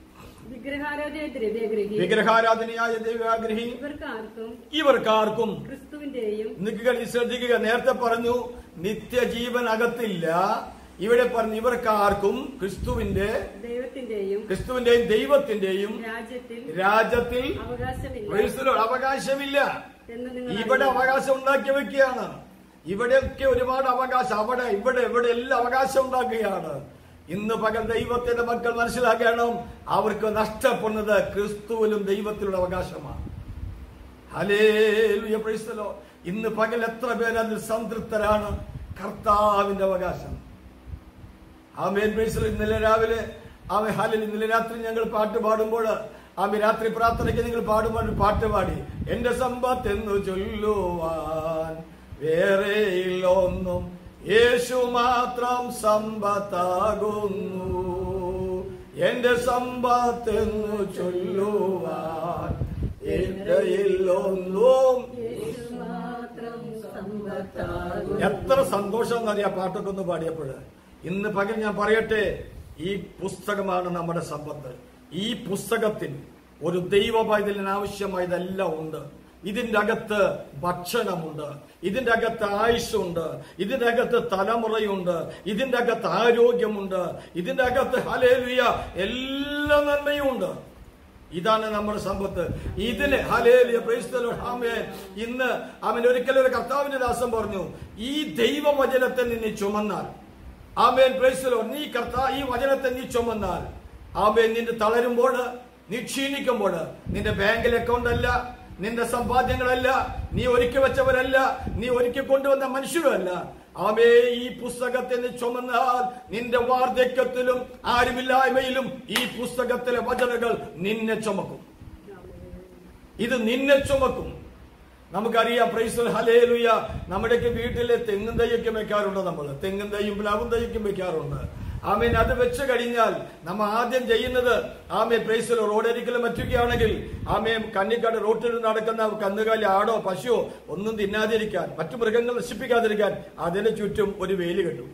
വിഗ്രഹാരാധനയായ ദൈവാഗ്രഹി ഇവർക്കാർക്കും ശ്രദ്ധിക്കുക. നേരത്തെ പറഞ്ഞു നിത്യജീവൻ അകത്തില്ല. ഇവിടെ പറഞ്ഞു ഇവർക്കാർക്കും ക്രിസ്തുവിന്റെയും ദൈവത്തിന്റെയും രാജ്യത്തിൽ അവകാശമില്ല. ഇവിടെ അവകാശം ഉണ്ടാക്കി വെക്കുകയാണ്. ഇവിടെയൊക്കെ ഒരുപാട് അവകാശം, അവിടെ ഇവിടെ എല്ലാം അവകാശം ഉണ്ടാക്കുകയാണ്. ഇന്ന് പകൽ ദൈവത്തിന്റെ മക്കൾ മനസ്സിലാക്കണം, അവർക്ക് നഷ്ടപ്പെടുന്നത് ക്രിസ്തുവിലും ദൈവത്തിലുള്ള അവകാശമാണ്. ഹല്ലേലൂയ, പ്രൈസ് ദി ലോർഡ്. ഇന്ന് പകൽ എത്ര പേര് അതിൽ സംതൃപ്തരാണ്? കർത്താവിന്റെ അവകാശം. ആമേൻ, പ്രൈസ് ദി ലോർഡ്. ഇന്നലെ രാവിലെ ആമേ ഹാലലൂയ. ഇന്നലെ രാത്രി ഞങ്ങൾ പാട്ട് പാടുമ്പോൾ ആമേ രാത്രി പ്രാർത്ഥനയ്ക്ക് നിങ്ങൾ പാടുമ്പോൾ പാട്ട് പാടി, എന്റെ സമ്പത്തെന്നു ചൊല്ലുവാൻ വേറെയില്ലൊന്നും യേശു മാത്രം സമ്പത്താകുന്നു. എന്റെ സമ്പത്തെന്നു ചൊല്ലുവാൻ വേറെയില്ലൊന്നും. എത്ര സന്തോഷം എന്നറിയാം പാട്ടൊക്കെ ഒന്ന് പാടിയപ്പോൾ. ഇന്ന് പകൽ ഞാൻ പറയട്ടെ, ഈ പുസ്തകമാണ് നമ്മുടെ സമ്പത്ത്. ഈ പുസ്തകത്തിൽ ഒരു ദൈവ പൈതലിന് ആവശ്യമായതെല്ലാം ഉണ്ട്. ഇതിന്റെ അകത്ത് ഭക്ഷണമുണ്ട്, ഇതിന്റെ അകത്ത് ആയുസ്സുണ്ട്, ഇതിന്റെ അകത്ത് തലമുറയുണ്ട്, ഇതിന്റെ അകത്ത് ആരോഗ്യമുണ്ട്, ഇതിന്റെ അകത്ത് ഹല്ലേലൂയ എല്ലാ നന്മയും ഉണ്ട്. ഇതാണ് നമ്മുടെ സമ്പത്ത്. ഇതിന് ഹല്ലേലൂയ പ്രൈസ് ദി ലോർഡ് ആമേൻ. ഇന്ന് അവൻ ഒരിക്കലും ഒരു കർത്താവിന്റെ ദാസൻ പറഞ്ഞു, ഈ ദൈവവചനത്തെ നീ ചുമന്നാൽ, ആമേൻ പ്രൈസ് ദി ലോർഡ്, ഈ വചനത്തെ നീ ചുമന്നാൽ, ആമേൻ, നിന്റെ തളരുമ്പോൾ, നീ ക്ഷീണിക്കുമ്പോൾ, നിന്റെ ബാങ്കിൽ അക്കൗണ്ട് അല്ല, നിന്റെ സമ്പാദ്യങ്ങളല്ല, നീ ഒരുക്കി വെച്ചവരല്ല, നീ ഒരുക്കി കൊണ്ടുവന്ന മനുഷ്യരല്ല, ആമേ, ഈ പുസ്തകത്തെ നീ ചുമന്നാൽ നിന്റെ വാർദ്ധക്യത്തിലും ആരുമില്ലായ്മയിലും ഈ പുസ്തകത്തിലെ വചനങ്ങൾ നിന്നെ ചുമക്കും. ഇത് നിന്നെ ചുമക്കും. നമുക്കറിയാം പ്രൈസ് ഹല്ലേലൂയ, നമ്മുടെയൊക്കെ വീട്ടിലെ തെങ്ങും തൈയൊക്കെ വെക്കാറുണ്ട്. നമ്മൾ തെങ്ങും തൈയും പ്ലാവും തൈയൊക്കെ വെക്കാറുണ്ട്. ആമേൻ. അത് വെച്ച് കഴിഞ്ഞാൽ നമ്മൾ ആദ്യം ചെയ്യുന്നത്, ആമേ പ്രൈസ് റോഡരിക്കലും മറ്റൊക്കെയാണെങ്കിൽ, ആമേ കണ്ണിക്കാട് റോട്ടിൽ നടക്കുന്ന കന്നുകാലി ആടോ പശുവോ ഒന്നും തിന്നാതിരിക്കാൻ, മറ്റു മൃഗങ്ങൾ നശിപ്പിക്കാതിരിക്കാൻ അതിന് ചുറ്റും ഒരു വേലി കെട്ടും,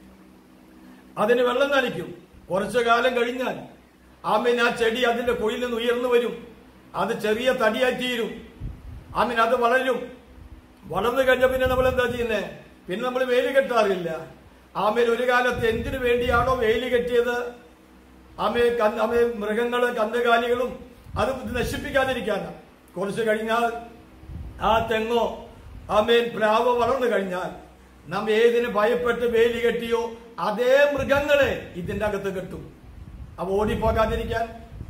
അതിന് വെള്ളം നനയ്ക്കും. കുറച്ചു കാലം കഴിഞ്ഞാൽ ആമേൻ ആ ചെടി അതിന്റെ കൊയിൽ നിന്ന് ഉയർന്നു വരും, അത് ചെറിയ തടിയായി തീരും. ആമേൻ അത് വളരും. വളർന്നു കഴിഞ്ഞ പിന്നെ നമ്മൾ എന്താ ചെയ്യുന്നത്? പിന്നെ നമ്മൾ വേലി കെട്ടാറില്ല. ആമേൻ ഒരു കാലത്ത് എന്തിനു വേണ്ടിയാണോ വേലി കെട്ടിയത്, ആമേ മൃഗങ്ങളും കന്നുകാലികളും അത് നശിപ്പിക്കാതിരിക്കാനാണ്. കുറച്ചു കഴിഞ്ഞാൽ ആ തെങ്ങോ ആമേൻ പ്ലാവോ വളർന്നു കഴിഞ്ഞാൽ നാം ഏതിന് ഭയപ്പെട്ട് വേലി കെട്ടിയോ അതേ മൃഗങ്ങളെ ഇതിന്റെ അകത്ത് കെട്ടും. അവ ഓടിപ്പോകാതിരിക്കാൻ,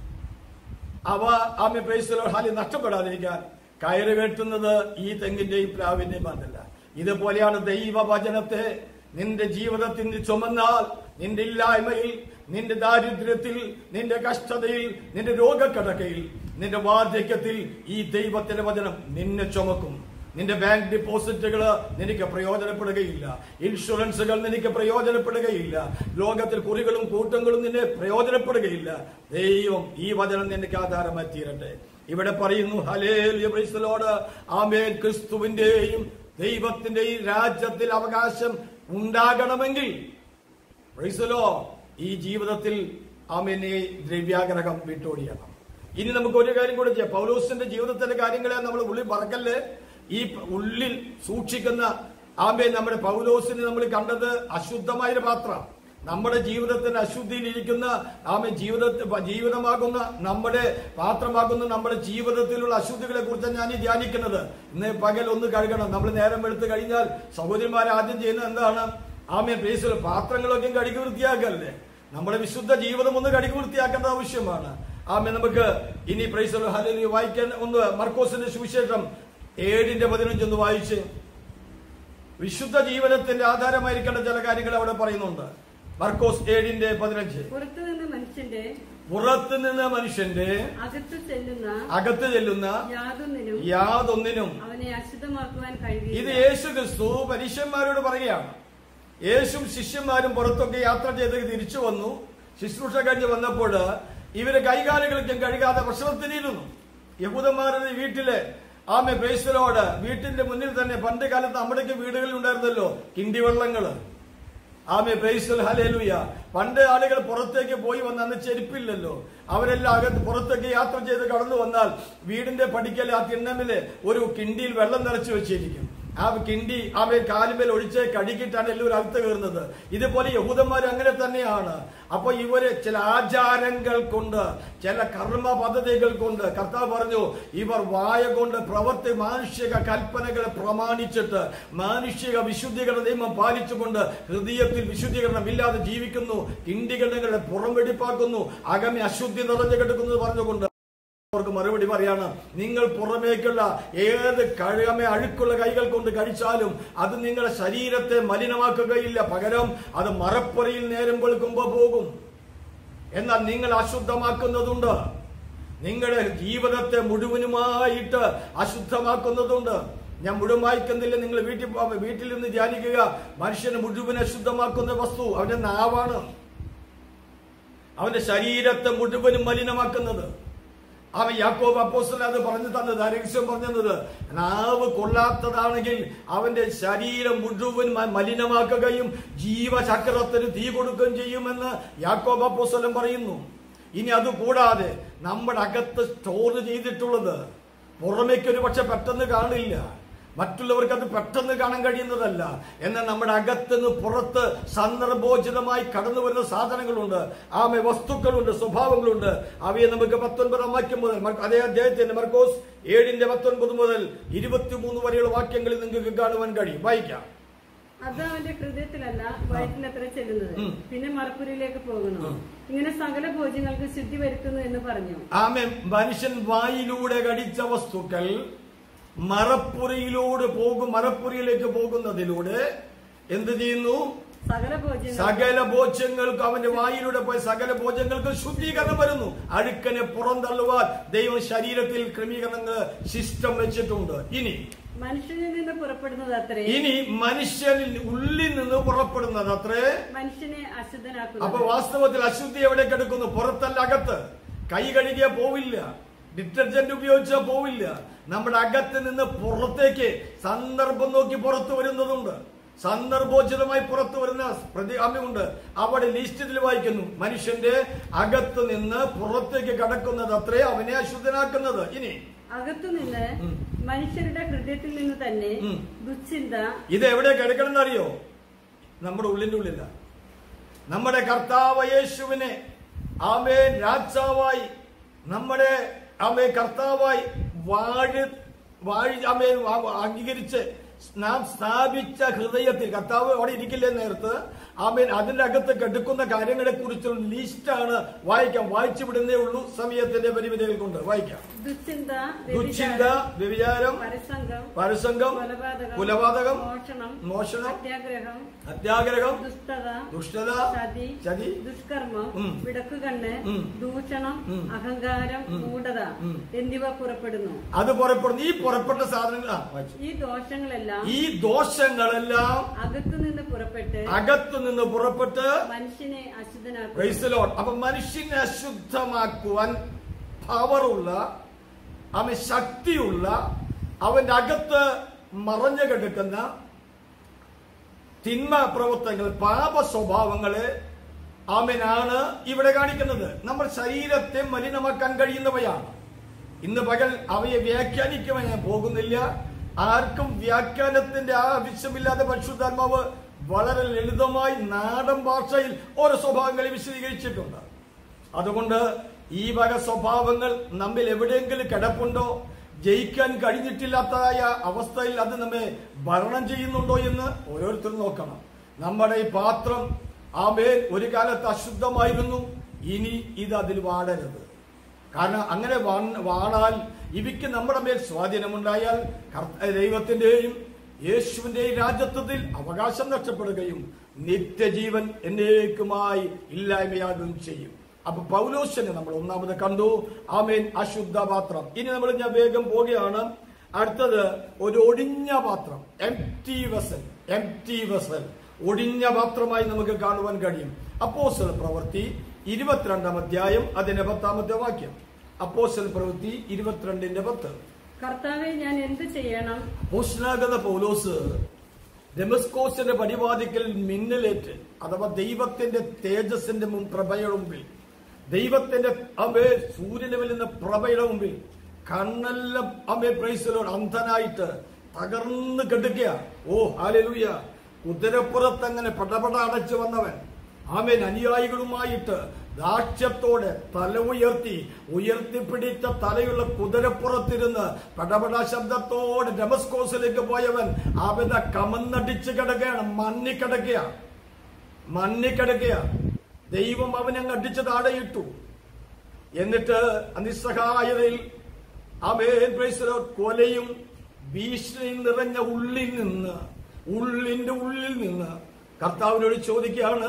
അവ ആമേ പ്രൈസ് ദി ലോർഡ് ഹല്ലേലൂയ നഷ്ടപ്പെടാതിരിക്കാൻ കയറ് കെട്ടുന്നത് ഈ തെങ്ങിന്റെയും പ്ലാവിന്റെയും അതല്ല. ഇതുപോലെയാണ് ദൈവവചനത്തെ നിന്റെ ജീവിതത്തിൽ നീ ചുമന്നാൽ, നിന്റെ ഇല്ലായ്മയിൽ, നിന്റെ ദാരിദ്ര്യത്തിൽ, നിന്റെ കഷ്ടതയിൽ, നിന്റെ രോഗക്കിടക്കയിൽ, നിന്റെ വാർദ്ധക്യത്തിൽ ഈ ദൈവത്തിന്റെ വചനം നിന്നെ ചുമക്കും. നിന്റെ ബാങ്ക് ഡിപ്പോസിറ്റുകൾ നിനക്ക് പ്രയോജനപ്പെടുകയില്ല, ഇൻഷുറൻസുകൾ നിനക്ക് പ്രയോജനപ്പെടുകയില്ല, ലോകത്തിൽ കുറികളും കൂട്ടങ്ങളും നിന്നെ പ്രയോജനപ്പെടുകയില്ല. ദൈവം ഈ വചനം നിനക്ക് ആധാരമായി തീരട്ടെ. ഇവിടെ പറയുന്നു ഹല്ലേലൂയ പ്രൈസ് ദി ലോർഡ് ആമേൻ. ക്രിസ്തുവിന്റെയും ദൈവത്തിന്റെയും രാജ്യത്തിൽ അവകാശം ഉണ്ടാകണമെങ്കിൽ പ്രൈസ് ദി ലോർഡ് ഈ ജീവിതത്തിൽ ആമേനെ ദ്രവ്യാഗ്രഹം വിട്ടോടിയണം. ഇനി നമുക്ക് ഒരു കാര്യം കൂടെ ചെയ്യാം. പൗലോസിന്റെ ജീവിതത്തിന്റെ കാര്യങ്ങളെ നമ്മൾ ഉള്ളിൽ പറക്കല്ലേ. ഈ ഉള്ളിൽ സൂക്ഷിക്കുന്ന ആമേൻ നമ്മുടെ പൗലോസിന് നമ്മൾ കണ്ടത് അശുദ്ധമായ പാത്രം. നമ്മുടെ ജീവിതത്തിന്റെ അശുദ്ധിയിലിരിക്കുന്ന ആമേൻ ജീവിതമാകുന്ന നമ്മുടെ പാത്രമാകുന്ന നമ്മുടെ ജീവിതത്തിലുള്ള അശുദ്ധികളെ കുറിച്ചാണ് ഞാൻ ഈ ധ്യാനിക്കുന്നത്. ഇന്ന് പകൽ ഒന്ന് കഴുകണം. നമ്മൾ നേരം വെളുത്ത് കഴിഞ്ഞാൽ സഹോദരിമാരെ ആദ്യം ചെയ്യുന്നത് എന്താണ്? ആമേൻ പ്രൈസ് പാത്രങ്ങളൊക്കെ കഴുകി വൃത്തിയാക്കല്ലേ. നമ്മുടെ വിശുദ്ധ ജീവിതം ഒന്ന് കഴുകി വൃത്തിയാക്കേണ്ട ആവശ്യമാണ്. ആമേൻ. നമുക്ക് ഇനി പ്രൈസ് ഹല്ലേലൂയ വായിക്കാൻ ഒന്ന് മർക്കോസിന്റെ സുവിശേഷം 7:15 ഒന്ന് വായിച്ച്. വിശുദ്ധ ജീവനത്തിന്റെ ആധാരമായിരിക്കേണ്ട ചില കാര്യങ്ങൾ അവിടെ പറയുന്നുണ്ട്. മർക്കോസ് 7:15. പുറത്തുനിന്ന് മനുഷ്യന്റെ അകത്ത് ചെല്ലുന്ന യാതൊന്നിനും അവനെ അശുദ്ധമാക്കുവാൻ കഴിയില്ല. ഇത് യേശു ക്രിസ്തു പരീശന്മാരോട് പറയുകയാണ്. യേശും ശിഷ്യന്മാരും പുറത്തൊക്കെ യാത്ര ചെയ്ത് തിരിച്ചു വന്നു. ശുശ്രൂഷ കഴിഞ്ഞ് വന്നപ്പോൾ ഇവര് കൈകാലുകൾക്കും കഴുകാതെ ഭക്ഷണത്തിനിരുന്നു. യഹൂദന്മാരുടെ വീട്ടിലെ ആമേ പ്രൈസ് ദി ലോർഡ് വീട്ടിന്റെ മുന്നിൽ തന്നെ പണ്ട് കാലത്ത് നമ്മുടെയൊക്കെ വീടുകളിൽ ഉണ്ടായിരുന്നല്ലോ കിണ്ടിവെള്ളങ്ങള്. ആമേ പ്രൈസ് ഹല്ലേലൂയ. പണ്ട് ആളുകൾ പുറത്തേക്ക് പോയി വന്ന് അന്ന് ചെരുപ്പില്ലല്ലോ. അവരെല്ലാം അകത്ത് പുറത്തേക്ക് യാത്ര ചെയ്ത് കടന്നു വന്നാൽ വീടിന്റെ പടിക്കൽ ആ തിണ്ണമില് ഒരു കിണ്ടിയിൽ വെള്ളം നിറച്ചു വെച്ചിരിക്കും. ആ കിണ്ടി ആമേ കാലുമേൽ ഒഴിച്ച് കഴുകിയിട്ടാണ് എല്ലാവരും അകത്ത് കയറുന്നത്. ഇതുപോലെ യഹൂദന്മാർ അങ്ങനെ തന്നെയാണ്. അപ്പൊ ഇവര് ചില ആചാരങ്ങൾ കൊണ്ട്, ചില കർമ്മ പദ്ധതികൾ കൊണ്ട്, കർത്താവ് പറഞ്ഞു ഇവർ വായ കൊണ്ട് പ്രവർത്തി മാനുഷിക കൽപ്പനകളെ പ്രമാണിച്ചിട്ട് മാനുഷിക വിശുദ്ധീകരണ നിയമം പാലിച്ചുകൊണ്ട് ഹൃദയത്തിൽ വിശുദ്ധീകരണം ഇല്ലാതെ ജീവിക്കുന്നു, കിണ്ടികളുടെ പുറം വെടിപ്പാക്കുന്നു, അകമേ അശുദ്ധി നിറഞ്ഞു കിടക്കുന്നത് പറഞ്ഞുകൊണ്ട് അവർക്ക് മറുപടി പറയാണ്, നിങ്ങൾ പുറമേക്കുള്ള ഏത് കഴുകമേ അഴുക്കുള്ള കൈകൾ കൊണ്ട് കഴിച്ചാലും അത് നിങ്ങളുടെ ശരീരത്തെ മലിനമാക്കുകയില്ല, പകരം അത് മറപ്പുറയിൽ നേരം വെളുക്കുമ്പോ പോകും. എന്നാൽ നിങ്ങൾ അശുദ്ധമാക്കുന്നതുണ്ട്. നിങ്ങളുടെ ജീവിതത്തെ മുഴുവനുമായിട്ട് അശുദ്ധമാക്കുന്നതുണ്ട്. ഞാൻ മുഴുവൻ വായിക്കുന്നില്ല, നിങ്ങൾ വീട്ടിൽ നിന്ന് ധ്യാനിക്കുക. മനുഷ്യനെ മുഴുവൻ അശുദ്ധമാക്കുന്ന വസ്തു അവന്റെ നാവാണ്. അവന്റെ ശരീരത്തെ മുഴുവനും മലിനമാക്കുന്നത്. അവൻ യാക്കോബ് അപ്പോസ്തലൻ അത് പറഞ്ഞു തന്നത്, രഹസ്യം പറഞ്ഞത്, നാവ് കൊള്ളാത്തതാണെങ്കിൽ അവന്റെ ശരീരം മുഴുവൻ മലിനമാക്കുകയും ജീവചക്രത്തിന് തീ കൊടുക്കുകയും ചെയ്യുമെന്ന് യാക്കോബ് അപ്പോസ്തലൻ പറയുന്നു. ഇനി അതുകൂടാതെ നമ്മുടെ അകത്ത് സ്റ്റോർ ചെയ്തിട്ടുള്ളത് പുറമേക്ക് ഒരു പക്ഷെ പെട്ടെന്ന് കാണില്ല, മറ്റുള്ളവർക്ക് അത് പെട്ടെന്ന് കാണാൻ കഴിയുന്നതല്ല. എന്നാൽ നമ്മുടെ അകത്തുനിന്ന് പുറത്ത് സന്ദർഭോചിതമായി കടന്നു വരുന്ന സാധനങ്ങളുണ്ട്, വസ്തുക്കളുണ്ട്, സ്വഭാവങ്ങളുണ്ട്. അവയെ നമുക്ക് 19 വാക്യം മുതൽ അതേ അദ്ദേഹത്തിന്റെ മർക്കോസ് 7:19 മുതൽ 23 വരെയുള്ള വാക്യങ്ങളിൽ നിങ്ങൾക്ക് കാണുവാൻ കഴിയും. വായിക്കാം. അത് അവന്റെ ഹൃദയത്തിലല്ല വയറ്റിലത്ര ചെല്ലുന്നത്, പിന്നെ മറപ്പുരയിലേക്ക് പോകുന്നു. ഇങ്ങനെ സകല ഭോജ്യങ്ങൾക്ക് ശുദ്ധി വരുത്തുന്നു എന്ന് പറഞ്ഞു. ആമേൻ. മനുഷ്യൻ വായിലൂടെ കടിച്ച വസ്തുക്കൾ മറപ്പുരയിലേക്ക് പോകുന്നതിലൂടെ എന്ത് ചെയ്യുന്നു? സകല ഭോജ്യങ്ങൾക്ക്, അവന്റെ വായിലൂടെ പോയ സകല ഭോജ്യങ്ങൾക്ക് ശുദ്ധീകരണം വരുന്നു. അഴുക്കനെ പുറന്തള്ളുവാൻ ദൈവം ശരീരത്തിൽ ക്രമീകരണങ്ങൾ സിസ്റ്റം വെച്ചിട്ടുണ്ട്. മനുഷ്യനിൽ നിന്ന് പുറപ്പെടുന്നത് അത്രേ, മനുഷ്യനിൽ ഉള്ളിൽ നിന്ന് പുറപ്പെടുന്നത് അത്രേ മനുഷ്യനെ അശുദ്ധനാക്കുന്നു. അപ്പൊ വാസ്തവത്തിൽ അശുദ്ധി എവിടെ കിടക്കുന്നു? പുറത്തല്ല, അകത്ത്. കൈ കഴുകിയാൽ പോവില്ല, ഡിറ്റർജന്റ് ഉപയോഗിച്ചാൽ പോവില്ല. നമ്മുടെ അകത്ത് നിന്ന് പുറത്തേക്ക് സന്ദർഭം നോക്കി പുറത്തു വരുന്നതുണ്ട്, സന്ദർഭോചിതമായി പുറത്തു വരുന്ന പ്രതികാമ്യമുണ്ട്. അവിടെ ലിസ്റ്റിൽ വായിക്കുന്നു, മനുഷ്യന്റെ അകത്ത് നിന്ന് പുറത്തേക്ക് കടക്കുന്നത് അത്രേ അവനെ അശുദ്ധനാക്കുന്നത്. അകത്തുനിന്ന് മനുഷ്യരുടെ ഹൃദയത്തിൽ നിന്ന് തന്നെ ദുശ്ചിന്ത. ഇത് എവിടെ കിടക്കണം അറിയോ? നമ്മുടെ ഉള്ളിന്റെ ഉള്ളില. നമ്മുടെ കർത്താവ് യേശുവിനെ ആമേൻ രാജാവായി, നമ്മുടെ ആമേൻ കർത്താവായി അംഗീകരിച്ച് നാം സ്ഥാപിച്ച ഹൃദയത്തിൽ കർത്താവ് അവിടെ ഇരിക്കില്ലേ നേരത്ത്? ആമേൻ. അതിന്റെ അകത്ത് കെടുക്കുന്ന കാര്യങ്ങളെ കുറിച്ചുള്ള ലിസ്റ്റാണ് വായിക്കാം. വായിച്ചു വിടുന്നേ ഉള്ളൂ, സമയത്തിന്റെ പരിമിതികൾ കൊണ്ട്. വായിക്കാം. ദുശ്ചിന്ത, വ്യഭിചാരം, പരസംഗം, കുലപാതകം, മോഷണം, അത്യാഗ്രഹം, ദുഷ്ടത, ചതി, ദുഷ്കർമ്മം, വിടക്കുകണ്ണ്, ദൂഷണം, അഹങ്കാരം, മൂഢത എന്നിവ പുറപ്പെടുന്നു. അത് പുറപ്പെടുന്നു. ഈ പുറപ്പെട്ട സാധനങ്ങൾ, ഈ ദോഷങ്ങളെല്ലാം അകത്തുനിന്ന് പുറപ്പെട്ട് മനുഷ്യനെ അശുദ്ധനാക്കും. അപ്പൊ മനുഷ്യനെ അശുദ്ധമാക്കുവാൻ പവറുള്ള, അവൻ ശക്തിയുള്ള, അവന്റെ അകത്ത് മറഞ്ഞു കിടക്കുന്ന തിന്മ പ്രവർത്തനങ്ങൾ, പാപ സ്വഭാവങ്ങളെ അവനാണ് ഇവിടെ കാണിക്കുന്നത്. നമ്മുടെ ശരീരത്തെ മലിനമാക്കാൻ കഴിയുന്നവയാണ്. ഇന്ന് പകൽ അവയെ വ്യാഖ്യാനിക്കുവാൻ ഞാൻ പോകുന്നില്ല. ആർക്കും വ്യാഖ്യാനത്തിന്റെ ആവശ്യമില്ലാതെ പരിശുദ്ധാത്മാവ് വളരെ ലളിതമായി നാടൻ ഭാഷയിൽ ഓരോ സ്വഭാവങ്ങളെ വിശദീകരിച്ചിട്ടുണ്ട്. അതുകൊണ്ട് ഈ വക സ്വഭാവങ്ങൾ നമ്മിൽ എവിടെയെങ്കിലും കിടപ്പുണ്ടോ, ജയിക്കാൻ കഴിഞ്ഞിട്ടില്ലാത്തതായ അവസ്ഥയിൽ അത് നമ്മെ ഭരണം ചെയ്യുന്നുണ്ടോ എന്ന് ഓരോരുത്തരും നോക്കണം. നമ്മുടെ ഈ പാത്രം ആമേൻ ഒരു കാലത്ത് അശുദ്ധമായിരുന്നു, ഇനി ഇത് അതിൽ വാടരുത്. കാരണം അങ്ങനെ വാണാൽ ഇവയ്ക്ക് നമ്മുടെ മേൽ സ്വാധീനമുണ്ടായാൽ ദൈവത്തിന്റെയും യേശുവിന്റെയും രാജ്യത്വത്തിൽ അവകാശം നഷ്ടപ്പെടുകയും നിത്യജീവൻ എന്നേക്കുമായി ഇല്ലായ്മയാകുകയും ചെയ്യും. അപ്പൊ പൗലോസിനെ നമ്മൾ ഒന്നാമത് കണ്ടു. ആമേൻ. അശുദ്ധ പാത്രം. ഇനി ഞാൻ വേഗം പോവുകയാണ്. അടുത്തത് ഒരു ഒടിഞ്ഞ പാത്രം, എംപ്റ്റി വെസൽ, ഒടിഞ്ഞ പാത്രമായി നമുക്ക് കാണുവാൻ കഴിയും. അപ്പോസ്തല പ്രവൃത്തി 22-ാം അധ്യായം അതിന്റെ 10-ാമത്തെ വാക്യം. അപ്പോസ്തല പ്രവൃത്തി 22:10. കർത്താവേ, ഞാൻ എന്ത് ചെയ്യണം? അപ്പോസ്തലനാകുന്ന പൗലോസ് ദമസ്കോസിന്റെ പടിവാതിക്കൽ മിന്നലേറ്റ്, അഥവാ ദൈവത്തിന്റെ തേജസ്സിന്റെ പ്രഭയുടെ മുമ്പിൽ, ദൈവത്തിന്റെ സൂര്യന് വെല്ലുന്ന പ്രഭയുടെ മുമ്പിൽ കണ്ണെല്ലാം അന്ധനായിട്ട് തകർന്ന് കെടുക്കുക. ഓ ഹല്ലേലൂയ! കുതിരപ്പുറത്തങ്ങനെ പടപട അടച്ചു വന്നവൻ, ആമേൻ, അനുയായികളുമായിട്ട് ദാക്ഷ്യത്തോടെ തല ഉയർത്തിപ്പിടിച്ച തലയുള്ള കുതിരപ്പുറത്തിരുന്ന് പടപട ശബ്ദത്തോടെ ഡമസ്കോസിലേക്ക് പോയവൻ അവനെ കമന്നടിച്ച് കിടക്കുകയാണ്, മണ്ണിക്കിടക്കുക. ദൈവം അവനങ്ങ് അടിച്ച് താഴെയിട്ടു. എന്നിട്ട് നിസ്സഹായതയിൽ ആമേൻ പ്രൈസ് ദി ലോർഡ്, കൊലയും ഭീഷണിയും നിറഞ്ഞ ഉള്ളിന്റെ ഉള്ളിൽ നിന്ന് കർത്താവിനോട് ചോദിക്കുകയാണ്,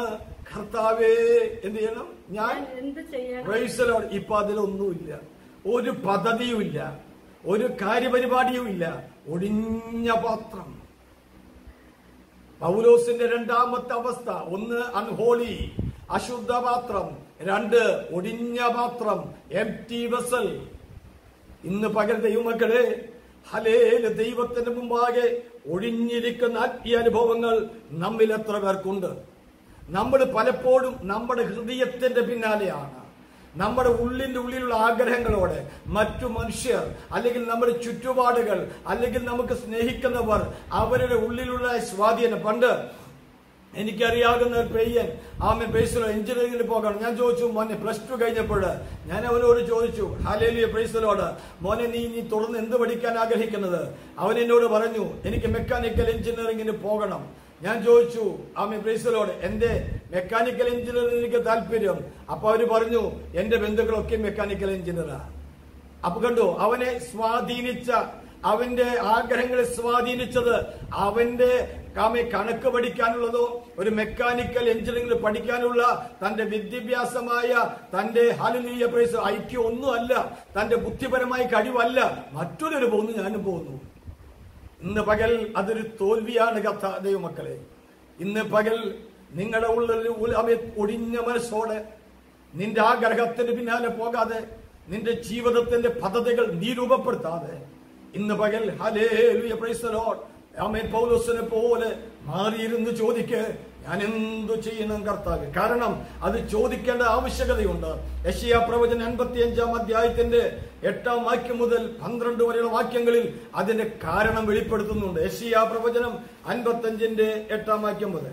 കർത്താവേ എന്ത് ചെയ്യണം? ഞാൻ എന്ത് ചെയ്യണം? Praise the Lord. ഇപ്പൊ അതിലൊന്നുമില്ല, ഒരു പദ്ധതിയുമില്ല, ഒരു കാര്യപരിപാടിയുമില്ല, ഒടിഞ്ഞ പാത്രം. പൗലോസിന്റെ രണ്ടാമത്തെ അവസ്ഥ, ഒന്ന് അൺഹോളി, അശുദ്ധ പാത്രം, രണ്ട് ഒടിഞ്ഞ പാത്രം, എംപ്റ്റി വെസൽ. ഇന്ന് പകൽ ദൈവമക്കളെ, ഹല്ലേലൂയ, ദൈവത്തിന്റെ മുമ്പാകെ ഒഴിഞ്ഞിരിക്കുന്ന ആത്മീയ അനുഭവങ്ങൾ നമ്മിൽ എത്ര പേർക്കുണ്ട്? നമ്മൾ പലപ്പോഴും നമ്മുടെ ഹൃദയത്തിന്റെ പിന്നാലെയാണ്, നമ്മുടെ ഉള്ളിന്റെ ഉള്ളിലുള്ള ആഗ്രഹങ്ങളോടെ മറ്റു മനുഷ്യർ അല്ലെങ്കിൽ നമ്മുടെ ചുറ്റുപാടുകൾ അല്ലെങ്കിൽ നമുക്ക് സ്നേഹിക്കുന്നവർ അവരുടെ ഉള്ളിലുള്ള സ്വാധീനം. പണ്ട് എനിക്കറിയാവുന്ന ഒരു പയ്യൻ എഞ്ചിനീയറിംഗിന് പോകണം. ഞാൻ ചോദിച്ചു, മോനെ +2 കഴിഞ്ഞപ്പോൾ ഞാൻ അവനോട് ചോദിച്ചു, ഹല്ലേലൂയ പ്രൈസ് ദി ലോർഡ്, മോനെ നീ തുടർന്ന് എന്ത് പഠിക്കാൻ ആഗ്രഹിക്കുന്നത്? അവൻ എന്നോട് പറഞ്ഞു, എനിക്ക് മെക്കാനിക്കൽ എഞ്ചിനീയറിംഗിന് പോകണം. ഞാൻ ചോദിച്ചു, പ്രൈസ് ദി ലോർഡ്, എന്റെ മെക്കാനിക്കൽ എഞ്ചിനീയറിംഗ് എനിക്ക് താല്പര്യം. അപ്പൊ അവര് പറഞ്ഞു, എന്റെ ബന്ധുക്കളൊക്കെ മെക്കാനിക്കൽ എഞ്ചിനീയറാണ്. അപ്പൊ കണ്ടു, അവനെ സ്വാധീനിച്ച, അവന്റെ ആഗ്രഹങ്ങളെ സ്വാധീനിച്ചത് അവന്റെ കണക്ക് പഠിക്കാനുള്ളതോ ഒരു മെക്കാനിക്കൽ എഞ്ചിനീയറിംഗിൽ പഠിക്കാനുള്ള തന്റെ വിദ്യാഭ്യാസമായ തന്റെ ഹല്ലേലൂയ പ്രൈസ് ഐക്യം ഒന്നുമല്ല, തന്റെ ബുദ്ധിപരമായ കഴിവല്ല. മറ്റൊരു പോകുന്നു, ഞാനും പോകുന്നു. ഇന്ന് പകൽ അതൊരു തോൽവിയാണ് ദൈവമക്കളെ. ഇന്ന് പകൽ നിങ്ങളുടെ ഉള്ളിൽ ഒടിഞ്ഞ മനസ്സോടെ നിന്റെ ആഗ്രഹത്തിന് പിന്നാലെ പോകാതെ, നിന്റെ ജീവിതത്തിന്റെ പദ്ധതികൾ നീ രൂപപ്പെടുത്താതെ, ഇന്ന് പകൽ ഹല്ലേലൂയ പ്രൈസ് ദി ലോർഡ് പൗലോസിനെ പോലെ മാറിയിരുന്ന് ചോദിക്ക്, ഞാൻ എന്തു ചെയ്യണം കർത്താവേ? കാരണം അത് ചോദിക്കേണ്ട ആവശ്യകതയുണ്ട്. യെശയ്യാ പ്രവചനം 55-ാം അധ്യായത്തിന്റെ 8-ാം വാക്യം മുതൽ 12 വരെയുള്ള വാക്യങ്ങളിൽ അതിന്റെ കാരണം വെളിപ്പെടുത്തുന്നുണ്ട്. യെശയ്യാ പ്രവചനം 55-ന്റെ 8-ാം വാക്യം മുതൽ.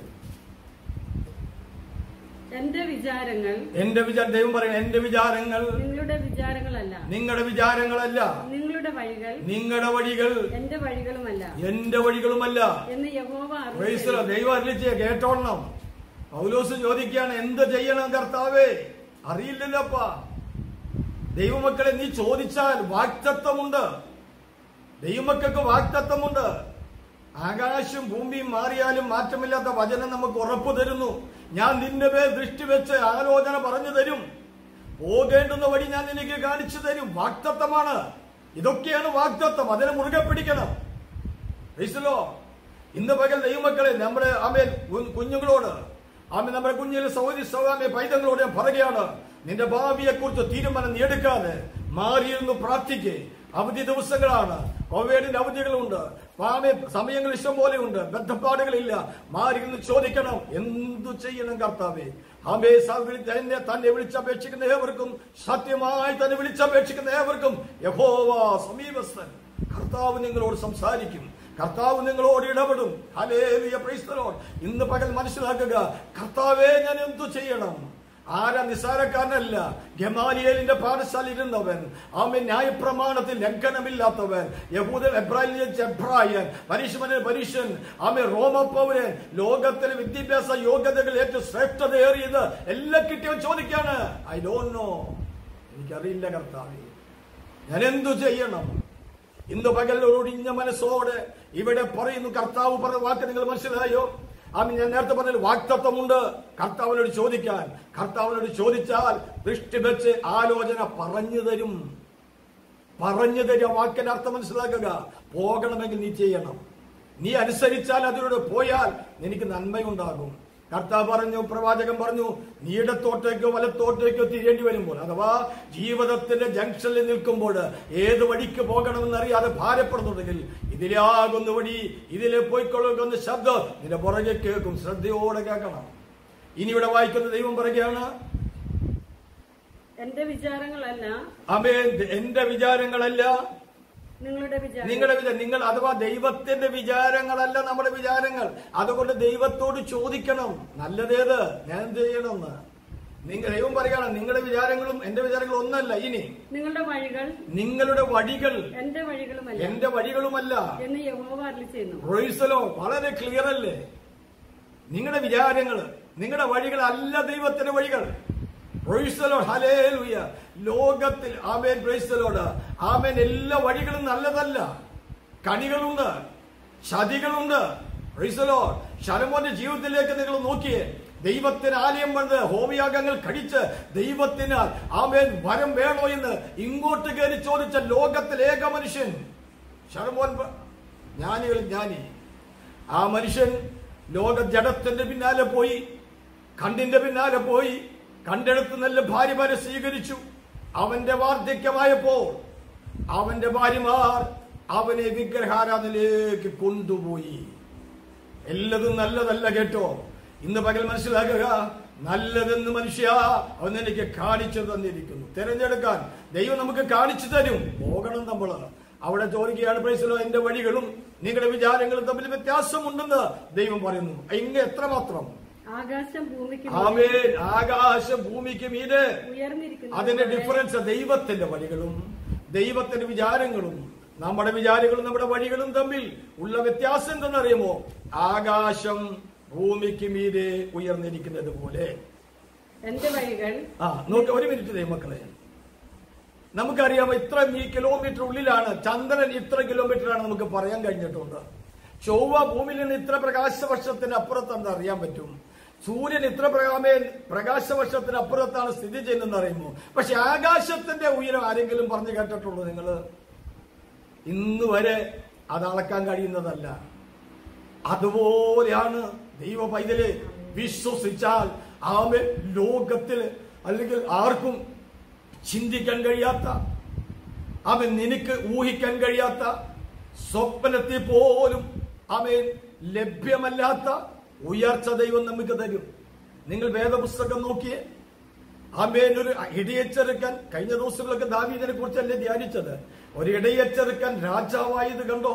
എന്റെ വിചാരങ്ങൾ, ദൈവം പറയുന്നത്, എന്റെ വിചാരങ്ങൾ നിങ്ങളുടെ വിചാരങ്ങളല്ല, നിങ്ങളുടെ വിചാരങ്ങളല്ല, നിങ്ങളുടെ വഴികൾ, നിങ്ങളുടെ വഴികൾ എന്റെ വഴികളുമല്ല, എന്റെ വഴികളുമല്ല എന്ന് യഹോവ ദൈവം അരുളിച്ചേ. കേട്ടോളണം. പൗലോസ് ചോദിക്കുകയാണ്, എന്ത് ചെയ്യണം കർത്താവേ? അറിയില്ലല്ലോപ്പാ. ദൈവമക്കളെ, നീ ചോദിച്ചാൽ വാഗ്ദത്തമുണ്ട്. ദൈവമക്കൾക്ക് വാഗ്ദത്തമുണ്ട്. ആകാശം ഭൂമിയും മാറിയാലും മാറ്റമില്ലാത്ത വചനം നമുക്ക് ഉറപ്പു തരുന്നു. ഞാൻ നിന്റെ മേൽ ദൃഷ്ടി വെച്ച് ആലോചന പറഞ്ഞു തരും, പോകേണ്ടുന്ന വഴി ഞാൻ നിനക്ക് കാണിച്ചു തരും. വാഗ്ദത്തമാണ്. ഇതൊക്കെയാണ് വാഗ്ദത്തം. അതിനെ മുറുകെ പിടിക്കണം. ഇന്ന് പകൽ ദൈവമക്കളെ, നമ്മുടെ കുഞ്ഞുങ്ങളോട്, നമ്മുടെ കുഞ്ഞിലെ സഹോദരി പൈതങ്ങളോട് ഞാൻ പറയുകയാണ്, നിന്റെ ഭാവിയെ കുറിച്ച് തീരുമാനം നീ എടുക്കാതെ മാറിയിരുന്നു പ്രാർത്ഥിക്കേ. അവധി ദിവസങ്ങളാണ്, കോവിഡിന്റെ അവധികളുണ്ട്, സമയങ്ങൾ ഇഷ്ടം പോലെയുണ്ട്, ബന്ധപ്പാടുകളില്ല. മാറിയിരുന്ന് ചോദിക്കണം, എന്തു ചെയ്യണം കർത്താവേ? തന്നെ വിളിച്ചപേക്ഷിക്കുന്ന ഏവർക്കും, സത്യമായി തന്നെ വിളിച്ചപേക്ഷിക്കുന്ന ഏവർക്കും യഹോവ സമീപസ്ഥൻ. കർത്താവ് നിങ്ങളോട് സംസാരിക്കും, കർത്താവ് നിങ്ങളോട് ഇടപെടും. ഹല്ലേലൂയ പ്രൈസ് ദി ലോർഡ്. ഇന്ന് പകൽ മനസ്സിലാക്കുക, കർത്താവേ ഞാൻ എന്തു ചെയ്യണം? ആരാ? നിസാരക്കാരനല്ല. ഗമാലിയേലിന്റെ പാഠശാലയിൽ ഇരുന്നവൻ, ന്യായപ്രമാണത്തിൽ ലംഘനമില്ലാത്തവൻ, യഹൂദൻ എബ്രായൻ, പരീശൻ, റോമപൗരൻ, ലോകത്തിലെ വിദ്യാഭ്യാസ യോഗ്യതകൾ ഏറ്റവും ശ്രേഷ്ഠതയേറിയത് എല്ലാം കിട്ടിയവൻ ചോദിക്കാണ്, ഐ ഡോണ്ട് നോ, എനിക്കറിയില്ല കർത്താവേ, ഞാൻ എന്തു ചെയ്യണം? ഇന്ന് പകൽ ഒഴിഞ്ഞ മനസ്സോടെ ഇവിടെ പറയുന്നു. കർത്താവ് പറഞ്ഞ വാക്ക് നിങ്ങൾ മനസ്സിലായോ? ഞാൻ നേരത്തെ പറഞ്ഞ വാഗ്ദത്തമുണ്ട്. കർത്താവിനോട് ചോദിക്കാൻ, കർത്താവിനോട് ചോദിച്ചാൽ ദൃഷ്ടി വെച്ച് ആലോചന പറഞ്ഞു തരും. വാക്കിന്റെ അർത്ഥം മനസ്സിലാക്കുക. പോകണമെങ്കിൽ നീ ചെയ്യണം. നീ അനുസരിച്ചാൽ, അതിലൂടെ പോയാൽ നിനക്ക് നന്മയുണ്ടാകും. കർത്താവ് പറഞ്ഞു, പ്രവാചകൻ പറഞ്ഞു, നീ ഇടത്തോട്ടേക്കോ വലത്തോട്ടേക്കോ തിരിയേണ്ടി വരുമ്പോൾ, അഥവാ ജീവിതത്തിന്റെ ജംഗ്ഷനിൽ നിൽക്കുമ്പോൾ ഏത് വഴിക്ക് പോകണമെന്നറിയാതെ ഭാരപ്പെടുന്നുണ്ടെങ്കിൽ, ഇതിലാകുന്ന വഴി, ഇതിലെ പോയിക്കൊള്ളുന്ന ശബ്ദം നിന്റെ പുറകെ കേൾക്കും. ശ്രദ്ധയോടെ കേൾക്കണം. ഇനി ഇവിടെ വായിക്കുന്ന ദൈവം പറയുകയാണ്, എന്റെ വിചാരങ്ങളല്ല, എന്റെ വിചാരങ്ങളല്ല നിങ്ങളുടെ നിങ്ങൾ, അഥവാ ദൈവത്തിന്റെ വിചാരങ്ങളല്ല നമ്മുടെ വിചാരങ്ങൾ. അതുകൊണ്ട് ദൈവത്തോട് ചോദിക്കണം, നല്ലതേത്, ഞാൻ എന്ത് ചെയ്യണമെന്ന്. ദൈവം പറയുകയാണ്, നിങ്ങളുടെ വിചാരങ്ങളും എന്റെ വിചാരങ്ങളും ഒന്നല്ല. ഇനി നിങ്ങളുടെ വഴികൾ എന്റെ വഴികളുമല്ല എന്ന് യഹോവ അരുളിച്ചെയ്യുന്നു. Praise the Lord. വളരെ ക്ലിയർ അല്ലേ? നിങ്ങളുടെ വിചാരങ്ങൾ, നിങ്ങളുടെ വഴികൾ അല്ല ദൈവത്തിന്റെ വഴികൾ. Praise the Lord. ഹല്ലേലൂയ. ലോകത്തിൽ ആമേൻ, പ്രൈസ് ദി ലോർഡ്, ആമേൻ, എല്ലാ വഴികളും നല്ലതല്ല. കണികളുണ്ട്, ചതികളുണ്ട്. Praise the Lord. ശലോമോന്റെ ജീവിതത്തിലേക്ക് നിങ്ങൾ നോക്കിയേ. ദൈവത്തിന് ആലയം പണിത് ഹോമയാഗങ്ങൾ കഴിച്ച് ദൈവത്തിന് ആമേൻ വരം വേണോ എന്ന് ഇങ്ങോട്ട് കയറി ചോദിച്ച ലോകത്തിലെ ഏക മനുഷ്യൻ ശലോമോൻ. ജ്ഞാനികളിൽ ജ്ഞാനി. ആ മനുഷ്യൻ ലോക ജഡത്തിന്റെ പിന്നാലെ പോയി, കണ്ടിന്റെ പിന്നാലെ പോയി, കണ്ടെടുത്ത് നല്ല ഭാര്യമാരെ സ്വീകരിച്ചു. അവന്റെ വാർദ്ധക്യമായപ്പോൾ അവന്റെ ഭാര്യമാർ അവനെ വിഗ്രഹാരാധനയിലേക്ക് കൊണ്ടുപോയി. എല്ലാതും നല്ലതല്ല കേട്ടോ. ഇന്ന് പകൽ മനസ്സിലാക്കുക, നല്ലതെന്ന് മനുഷ്യ അവൻ എനിക്ക് കാണിച്ചു തന്നിരിക്കുന്നു. തിരഞ്ഞെടുക്കാൻ ദൈവം നമുക്ക് കാണിച്ചു തരും. പോകണം നമ്മൾ. അവിടെ ചോദിക്കുകയാണ്, പ്രൈസലോ, എന്റെ വഴികളും നിങ്ങളുടെ വിചാരങ്ങളും തമ്മിൽ വ്യത്യാസമുണ്ടെന്ന് ദൈവം പറയുന്നു. ഇങ്ങ എത്രമാത്രം ആകാശം ഭൂമിക്ക് മീതെ. അതിന്റെ ഡിഫറൻസ് ദൈവത്തിന്റെ വഴികളും ദൈവത്തിന്റെ വിചാരങ്ങളും നമ്മുടെ വിചാരങ്ങളും നമ്മുടെ വഴികളും തമ്മിൽ ഉള്ള വ്യത്യാസം എന്തെന്നറിയുമോ? ആകാശം ഭൂമിക്ക് മീതെ ഉയർന്നിരിക്കുന്നത് പോലെ എന്റെ വഴികൾ. നോക്ക്, ഒരു മിനിറ്റ് ദൈവമക്കളെ. നമുക്കറിയാം ഇത്ര കിലോമീറ്റർ ഉള്ളിലാണ് ചന്ദ്രൻ, ഇത്ര കിലോമീറ്ററാണ് നമുക്ക് പറയാൻ കഴിഞ്ഞിട്ടുണ്ട്. ചൊവ്വ ഭൂമിയിൽ നിന്ന് ഇത്ര പ്രകാശവർഷത്തിന് അപ്പുറത്തെന്ന് അറിയാൻ പറ്റും. സൂര്യൻ ഇത്ര പ്രകാശവർഷത്തിന് അപ്പുറത്താണ് സ്ഥിതി ചെയ്യുന്നതെന്ന് അറിയുമോ? പക്ഷെ ആകാശത്തിന്റെ ഉയരം ആരെങ്കിലും പറഞ്ഞു കേട്ടിട്ടുള്ളൂ നിങ്ങൾ? ഇന്ന് വരെ അത് അളക്കാൻ കഴിയുന്നതല്ല. അതുപോലെയാണ് ദൈവ പൈതലെ വിശ്വസിച്ചാൽ ആമേൻ ലോകത്തിൽ അല്ലെങ്കിൽ ആർക്കും ചിന്തിക്കാൻ കഴിയാത്ത, ആമേൻ നിനക്ക് ഊഹിക്കാൻ കഴിയാത്ത, സ്വപ്നത്തിൽ പോലും ആമേൻ ലഭ്യമല്ലാത്ത ഉയർച്ച ദൈവം നമുക്ക് തരും. നിങ്ങൾ വേദപുസ്തകം നോക്കിയേ. ആമേൻ ഒരു ഇടയച്ചെറുക്കാൻ, കഴിഞ്ഞ ദിവസങ്ങളൊക്കെ ദാവീദിനെ കുറിച്ചല്ലേ ധ്യാനിച്ചത്. ഒരു ഇടയച്ചെറുക്കാൻ രാജാവായത് കണ്ടോ?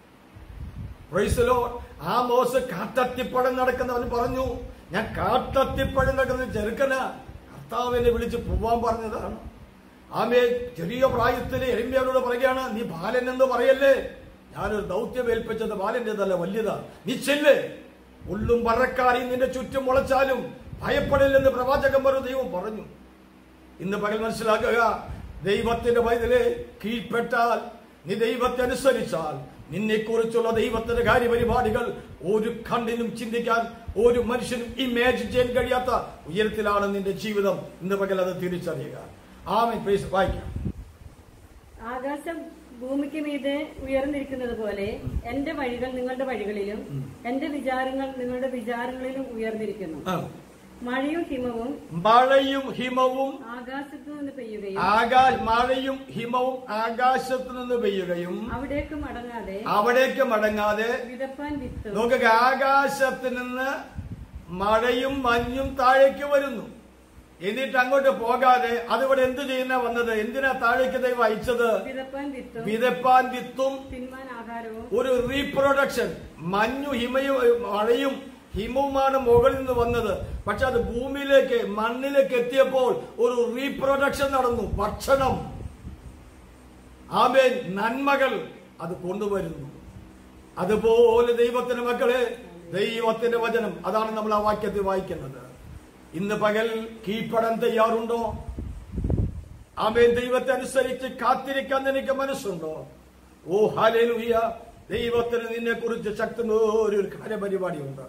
Praise the Lord. ആ മോശ കാട്ടത്തിപ്പഴം നടക്കുന്നവൻ പറഞ്ഞു, ഞാൻ കാട്ടത്തിപ്പഴം നടക്കുന്ന ചെറുക്കന കർത്താവിനെ വിളിച്ച് പോവാൻ പറഞ്ഞതാണ്. ആമേ ചെറിയ പ്രായത്തില് യെരമ്യാവിനോട് പറയുകയാണ്, നീ ബാലൻ എന്ന് പറയല്ലേ, ഞാനൊരു ദൗത്യം ഏൽപ്പിച്ചത് ബാലന്റേതല്ല, വല്യതാ, നീ ചെല്ല്, ഉള്ളും പറക്കാരി നിന്റെ ചുറ്റും മുളച്ചാലും ഭയപ്പെടില്ലെന്ന് പ്രവാചകന്മാർ ദൈവം പറഞ്ഞു. ഇന്ന് പകൽ മനസ്സിലാക്കുക, ദൈവത്തിന്റെ പൈതലെ കീഴ്പ്പെട്ടാൽ, നീ ദൈവത്തെ അനുസരിച്ചാൽ, നിന്നെക്കുറിച്ചുള്ള ദൈവത്തിന്റെ കാര്യപരിപാടികൾ ഒരു കണ്ണിനും ചിന്തിക്കാൻ ഒരു മനുഷ്യനും ഇമാജിൻ ചെയ്യാൻ കഴിയാത്ത ഉയരത്തിലാണ് നിന്റെ ജീവിതം. ഇന്ന് പകൽ അത് തിരിച്ചറിയുക. ആമേൻ. വായിക്കാം. ആകാശം ഭൂമിക്ക് മീതെ ഉയർന്നിരിക്കുന്നത് പോലെ എന്റെ വഴികൾ നിങ്ങളുടെ വഴികളിലും എന്റെ വിചാരങ്ങൾ നിങ്ങളുടെ വിചാരങ്ങളിലും ഉയർന്നിരിക്കുന്നു. മഴയും ഹിമവും ആകാശത്തു നിന്ന് പെയ്യുകയും അവിടേക്ക് മടങ്ങാതെ വിതപ്പാൻ വിത്ത്. നോക്കുക, ആകാശത്ത് നിന്ന് മഴയും മഞ്ഞും താഴേക്ക് വരുന്നു, എന്നിട്ട് അങ്ങോട്ട് പോകാതെ അതിവിടെ എന്ത് ചെയ്യുന്ന വന്നത്? എന്തിനാ താഴേക്ക് ദൈവം അയച്ചത്? വിതപ്പാൻ വിത്തും ഒരു റീപ്രൊഡക്ഷൻ. മഴയും ഹിമവുമാണ് മുകളിൽ നിന്ന് വന്നത്. പക്ഷെ അത് ഭൂമിയിലേക്ക്, മണ്ണിലേക്ക് എത്തിയപ്പോൾ ഒരു റീപ്രൊഡക്ഷൻ നടന്നു. ഭക്ഷണം, ആമേൻ, നന്മകൾ അത് കൊണ്ടുവരുന്നു. അതുപോലെ ദൈവത്തിന്റെ മക്കളെ, ദൈവത്തിന്റെ വചനം, അതാണ് നമ്മൾ ആ വാക്യത്തിൽ വായിക്കുന്നത്. ഇന്ന് പകൽ കീഴ്പ്പെടാൻ തയ്യാറുണ്ടോ? ആമേൻ. ദൈവത്തെ അനുസരിച്ച് കാത്തിരിക്കാൻ നിനക്ക് മനസ്സുണ്ടോ? ഓ ഹല്ലേലൂയ. ദൈവത്തിന് നിന്നെ കുറിച്ച് ശക്തമായ ഒരു കാര്യപരിപാടിയുണ്ട്.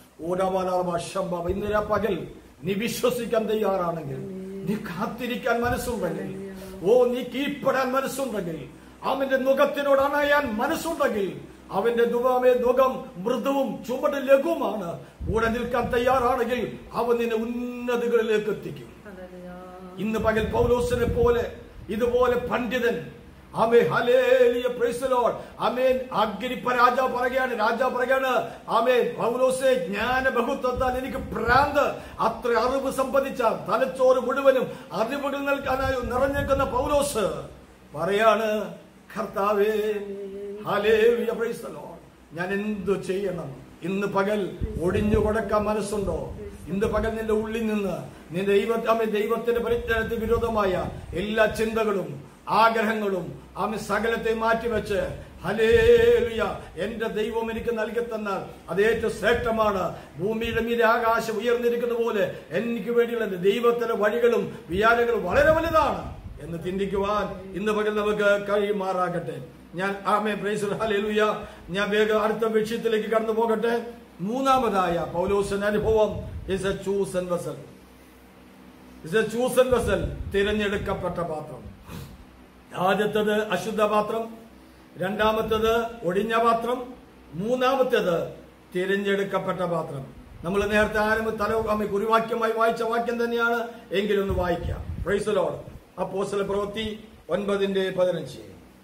ഇന്നലെ പകൽ നീ വിശ്വസിക്കാൻ തയ്യാറാണെങ്കിൽ, നീ കാത്തിരിക്കാൻ മനസ്സുണ്ടെങ്കിൽ, നീ കീഴ്പ്പെടാൻ മനസ്സുണ്ടെങ്കിൽ, അവന്റെ മുഖത്തിനോട് അണയാൻ മനസ്സുണ്ടെങ്കിൽ, അവന്റെ മുഖം മൃദുവും ചുമട് ലഘുവുമാണ്, കൂടെ നിൽക്കാൻ തയ്യാറാണെങ്കിൽ അവൻ നിന്നെ ഉന്നതികളിലേക്ക് എത്തിക്കും. ഇന്ന് പകൽ പൗലോസിനെ പോലെ ഇതുപോലെ പണ്ഡിതൻ, ആമേൻ, ഹല്ലേലൂയ, പ്രൈസ് ദി ലോർഡ്, ആമേൻ. അഗ്രിപ്പ രാജാവ് പറയുകയാണ്, ആമേൻ, പൗലോസേ, ജ്ഞാന ബഹുത്വത്താൽ എനിക്ക് ഭ്രാന്ത്, അത്ര അറിവ് സമ്പാദിച്ച തലച്ചോറ് മുഴുവനും അറിവുകൾ നൽകാനായി നിറഞ്ഞേക്കുന്ന പൗലോസ് പറയാണ്, കർത്താവേ, ഹല്ലേലൂയ, പ്രൈസ് ദി ലോർഡ്, ഞാൻ എന്തു ചെയ്യണം? ഇന്ന് പകൽ ഒടിഞ്ഞു കൊടുക്കാൻ മനസ്സുണ്ടോ? ഇന്ന് പകൽ നിന്റെ ഉള്ളിൽ നിന്ന് നിന്റെ ദൈവത്തിന്റെ പരിജ്ഞാനത്തിന് വിരോധമായ എല്ലാ ചിന്തകളും ആഗ്രഹങ്ങളും സകലത്തെ മാറ്റിവെച്ച്, ഹല്ലേലൂയ, എന്റെ ദൈവം എനിക്ക് നൽകി തന്നാൽ അത് ഏറ്റവും ശ്രേഷ്ഠമാണ്. ഭൂമിയുടെ മീതെ ആകാശം ഉയർന്നിരിക്കുന്ന പോലെ എനിക്ക് വേണ്ടിയുള്ള ദൈവത്തിന്റെ വഴികളും വിചാരങ്ങളും വളരെ വലുതാണ് എന്ന് ചിന്തിക്കുവാൻ ഇന്ന് പകൽ നമുക്ക് കഴിയുമാറാകട്ടെ. ഞാൻ ആമേൻ, പ്രൈസ് ദി ലോർഡ്, ഹല്ലേലൂയ. ഞാൻ വേഗം അടുത്ത വിഷയത്തിലേക്ക് കടന്നു പോകട്ടെ. മൂന്നാമതായ പൗലോസിന്റെ അനുഭവം is a chosen vessel. Is a chosen vessel, തിരഞ്ഞെടുക്കപ്പെട്ട പാത്രം. ആദ്യത്തേത് അശുദ്ധ പാത്രം, രണ്ടാമത്തേത് ഒടിഞ്ഞ പാത്രം, മൂന്നാമത്തേത് തിരഞ്ഞെടുക്കപ്പെട്ട പാത്രം. നമ്മൾ നേരത്തെ കുറിവാക്യമായി വായിച്ച വാക്യം തന്നെയാണ്, എങ്കിലും ഒന്ന് വായിക്കാം. Praise the Lord. അപ്പോസ്തല പ്രവൃത്തി 9:15.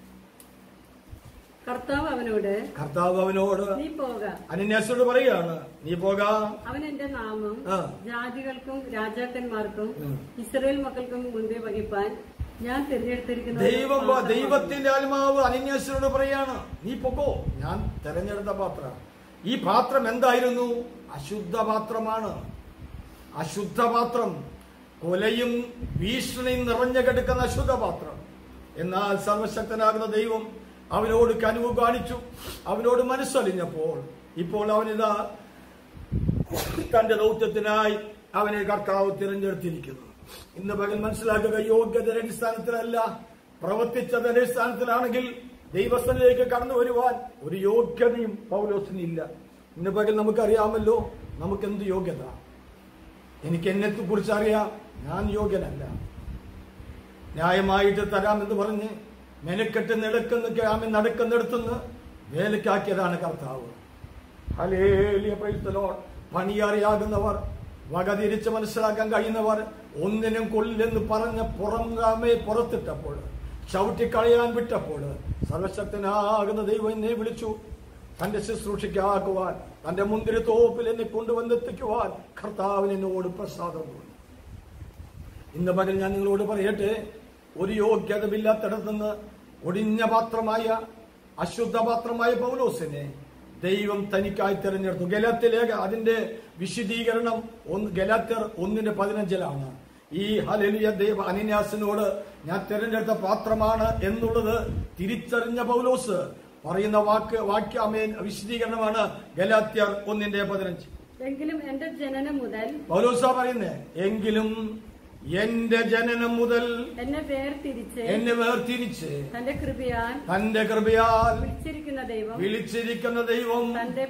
കർത്താവ് അവനോട് നീ പോക, അനന്യാസോട് പറയാണ്, നീ പോക, അവൻ എന്റെ നാമം ജാതികൾക്കും രാജാക്കന്മാർക്കും ഇസ്രായേൽ മക്കൾക്കും മുൻപേ വഹിപ്പാൻ ഞാൻ തിരഞ്ഞെടുത്തിരിക്കുന്ന ദൈവത്തിന്റെ ആത്മാവ് അനന്യാസോട് പറയാണ്, നീ പോകോ, ഞാൻ തെരഞ്ഞെടുത്ത പാത്രം. ഈ പാത്രം എന്തായിരുന്നു? അശുദ്ധ പാത്രമാണ്. അശുദ്ധ പാത്രം, കൊലയും ഭീഷണിയും നിറഞ്ഞു കിടക്കുന്ന അശുദ്ധ പാത്രം. എന്നാൽ സർവശക്തനാകുന്ന ദൈവം അവനോട് കനിവ് കാണിച്ചു. അവനോട് മനസ്സലിഞ്ഞപ്പോൾ ഇപ്പോൾ അവനിതാ തന്റെ ദൗത്യത്തിനായി അവനെ കർത്താവ് തിരഞ്ഞെടുത്തിരിക്കുന്നു. ഇന്ന് പകൽ മനസ്സിലാക്കുക, യോഗ്യതയുടെ അടിസ്ഥാനത്തിലല്ല, പ്രവർത്തിച്ചതിന്റെ അടിസ്ഥാനത്തിലാണെങ്കിൽ ദൈവസ്ഥനിലേക്ക് കടന്നു വരുവാൻ ഒരു യോഗ്യതയും പൗലോസിനില്ല. ഇന്ന് പകൽ നമുക്കറിയാമല്ലോ നമുക്കെന്ത് യോഗ്യത. എനിക്ക് എന്നെ കുറിച്ച് അറിയാം, ഞാൻ യോഗ്യനല്ല. ന്യായമായിട്ട് തരാമെന്ന് പറഞ്ഞ് മെനക്കെട്ട് നടക്കുന്നിടത്തുനിന്ന് വേലക്കാക്കിയതാണ് കർത്താവ്. ഹല്ലേലൂയ, പ്രൈസ് ദി ലോർഡ്. പണിയാറിയാകുന്നവർ, വകതിരിച്ച് മനസ്സിലാക്കാൻ കഴിയുന്നവർ ഒന്നിനും കൊള്ളില്ലെന്ന് പറഞ്ഞ് പുറത്തിട്ടപ്പോൾ, ചവിട്ടിക്കളയാൻ വിട്ടപ്പോൾ, സർവശക്തനാകുന്ന ദൈവം എന്നെ വിളിച്ചു തന്റെ ശുശ്രൂഷയ്ക്കാക്കുവാൻ, തന്റെ മുന്തിരിത്തോപ്പിൽ എന്നെ കൊണ്ടുവന്നെത്തിക്കുവാൻ കർത്താവിന് എന്നോട് പ്രസാദം തോന്നി. ഇന്ന് പകൽ ഞാൻ നിങ്ങളോട് പറയട്ടെ, ഒരു യോഗ്യതമില്ലാത്തിടത്തുനിന്ന് ഒടിഞ്ഞ പാത്രമായ അശുദ്ധ പാത്രമായ പൗലോസിനെ ദൈവം തനിക്കായി തിരഞ്ഞെടുത്തു. ഗലാത്യലേഖ അതിന്റെ വിശദീകരണം ഗലാത്യർ 1:15 ഈ ഹല്ലേലൂയ ദൈവ അനന്യാസിനോട് ഞാൻ തിരഞ്ഞെടുത്ത പാത്രമാണ് എന്നുള്ളത് തിരിച്ചറിഞ്ഞ പൗലോസ് പറയുന്ന വാക്യമേൻ വിശദീകരണമാണ് ഗലാത്യർ 1:15. എങ്കിലും എന്റെ ജനനം മുതൽ, പൗലോസാ പറയുന്നേ, എങ്കിലും എന്റെ ജനനം മുതൽ എന്നെ വേർതിരിച്ച് തന്റെ കൃപയാൽ വിളിച്ചിരിക്കുന്ന ദൈവം തന്റെ